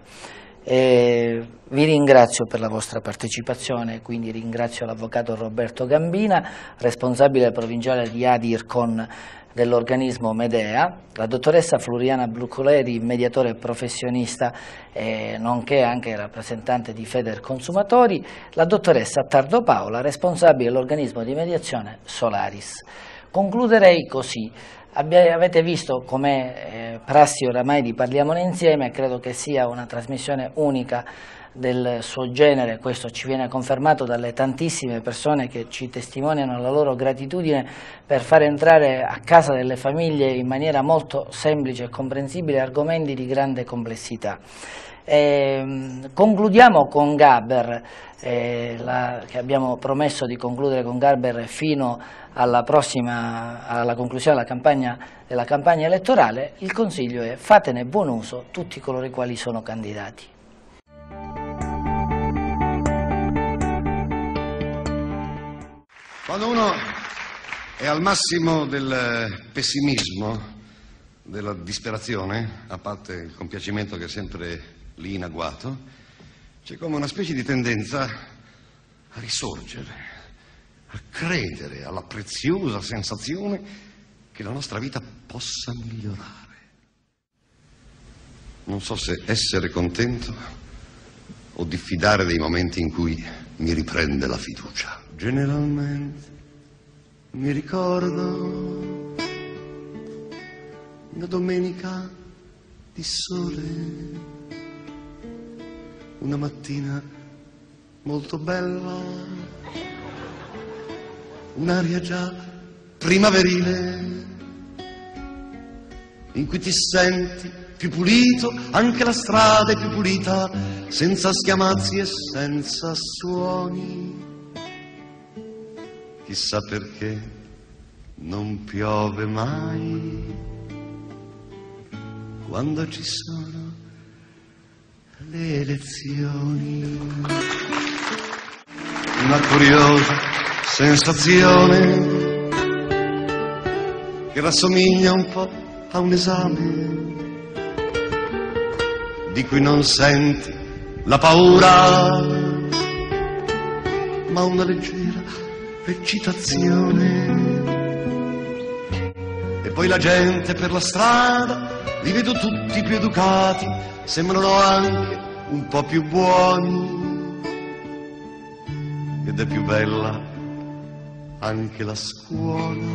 E vi ringrazio per la vostra partecipazione, quindi ringrazio l'Avvocato Roberto Gambina, responsabile provinciale di ADIRCON dell'organismo Medea, la dottoressa Floriana Blucoleri, mediatore professionista eh, nonché anche rappresentante di Feder Consumatori, la dottoressa Tardo Paola, responsabile dell'organismo di mediazione Solaris. Concluderei così: Avete visto com'è eh, prassi oramai di Parliamone Insieme, credo che sia una trasmissione unica del suo genere, questo ci viene confermato dalle tantissime persone che ci testimoniano la loro gratitudine per far entrare a casa delle famiglie in maniera molto semplice e comprensibile argomenti di grande complessità. Eh, concludiamo con Gaber, eh, la, che abbiamo promesso di concludere con Gaber fino alla prossima, alla conclusione della campagna, della campagna elettorale. Il consiglio è: fatene buon uso tutti coloro i quali sono candidati. Quando uno è al massimo del pessimismo, della disperazione, a parte il compiacimento che è sempre lì in agguato, c'è come una specie di tendenza a risorgere, a credere alla preziosa sensazione che la nostra vita possa migliorare. Non so se essere contento o diffidare dei momenti in cui mi riprende la fiducia. Generalmente mi ricordo una domenica di sole, una mattina molto bella, un'aria già primaverile, in cui ti senti più pulito, anche la strada è più pulita, senza schiamazzi e senza suoni. Chissà perché non piove mai quando ci sono le elezioni. Una curiosa sensazione che rassomiglia un po' a un esame di cui non senti la paura, ma una leggera eccitazione. E poi la gente per la strada, li vedo tutti più educati, sembrano anche un po' più buoni, ed è più bella anche la scuola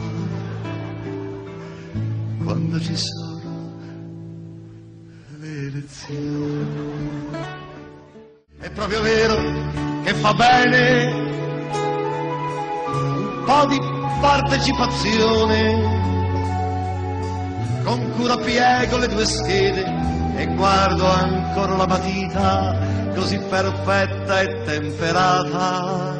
quando ci sono le elezioni. È proprio vero che fa bene un po' di partecipazione. Con cura piego le due schede e guardo ancora la matita così perfetta e temperata.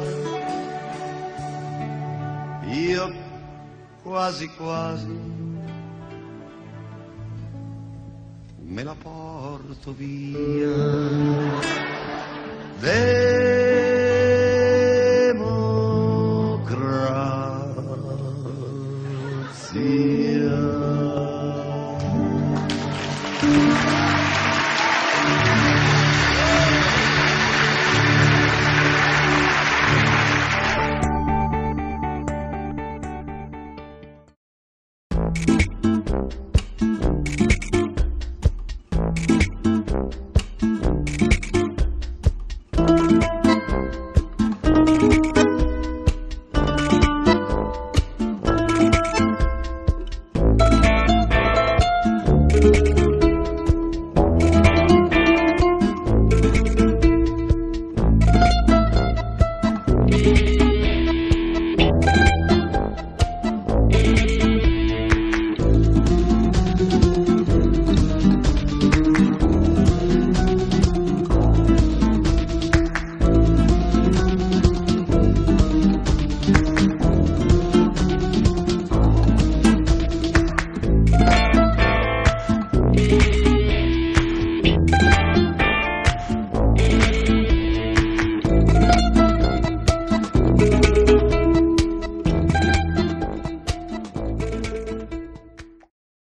Io quasi quasi me la porto via.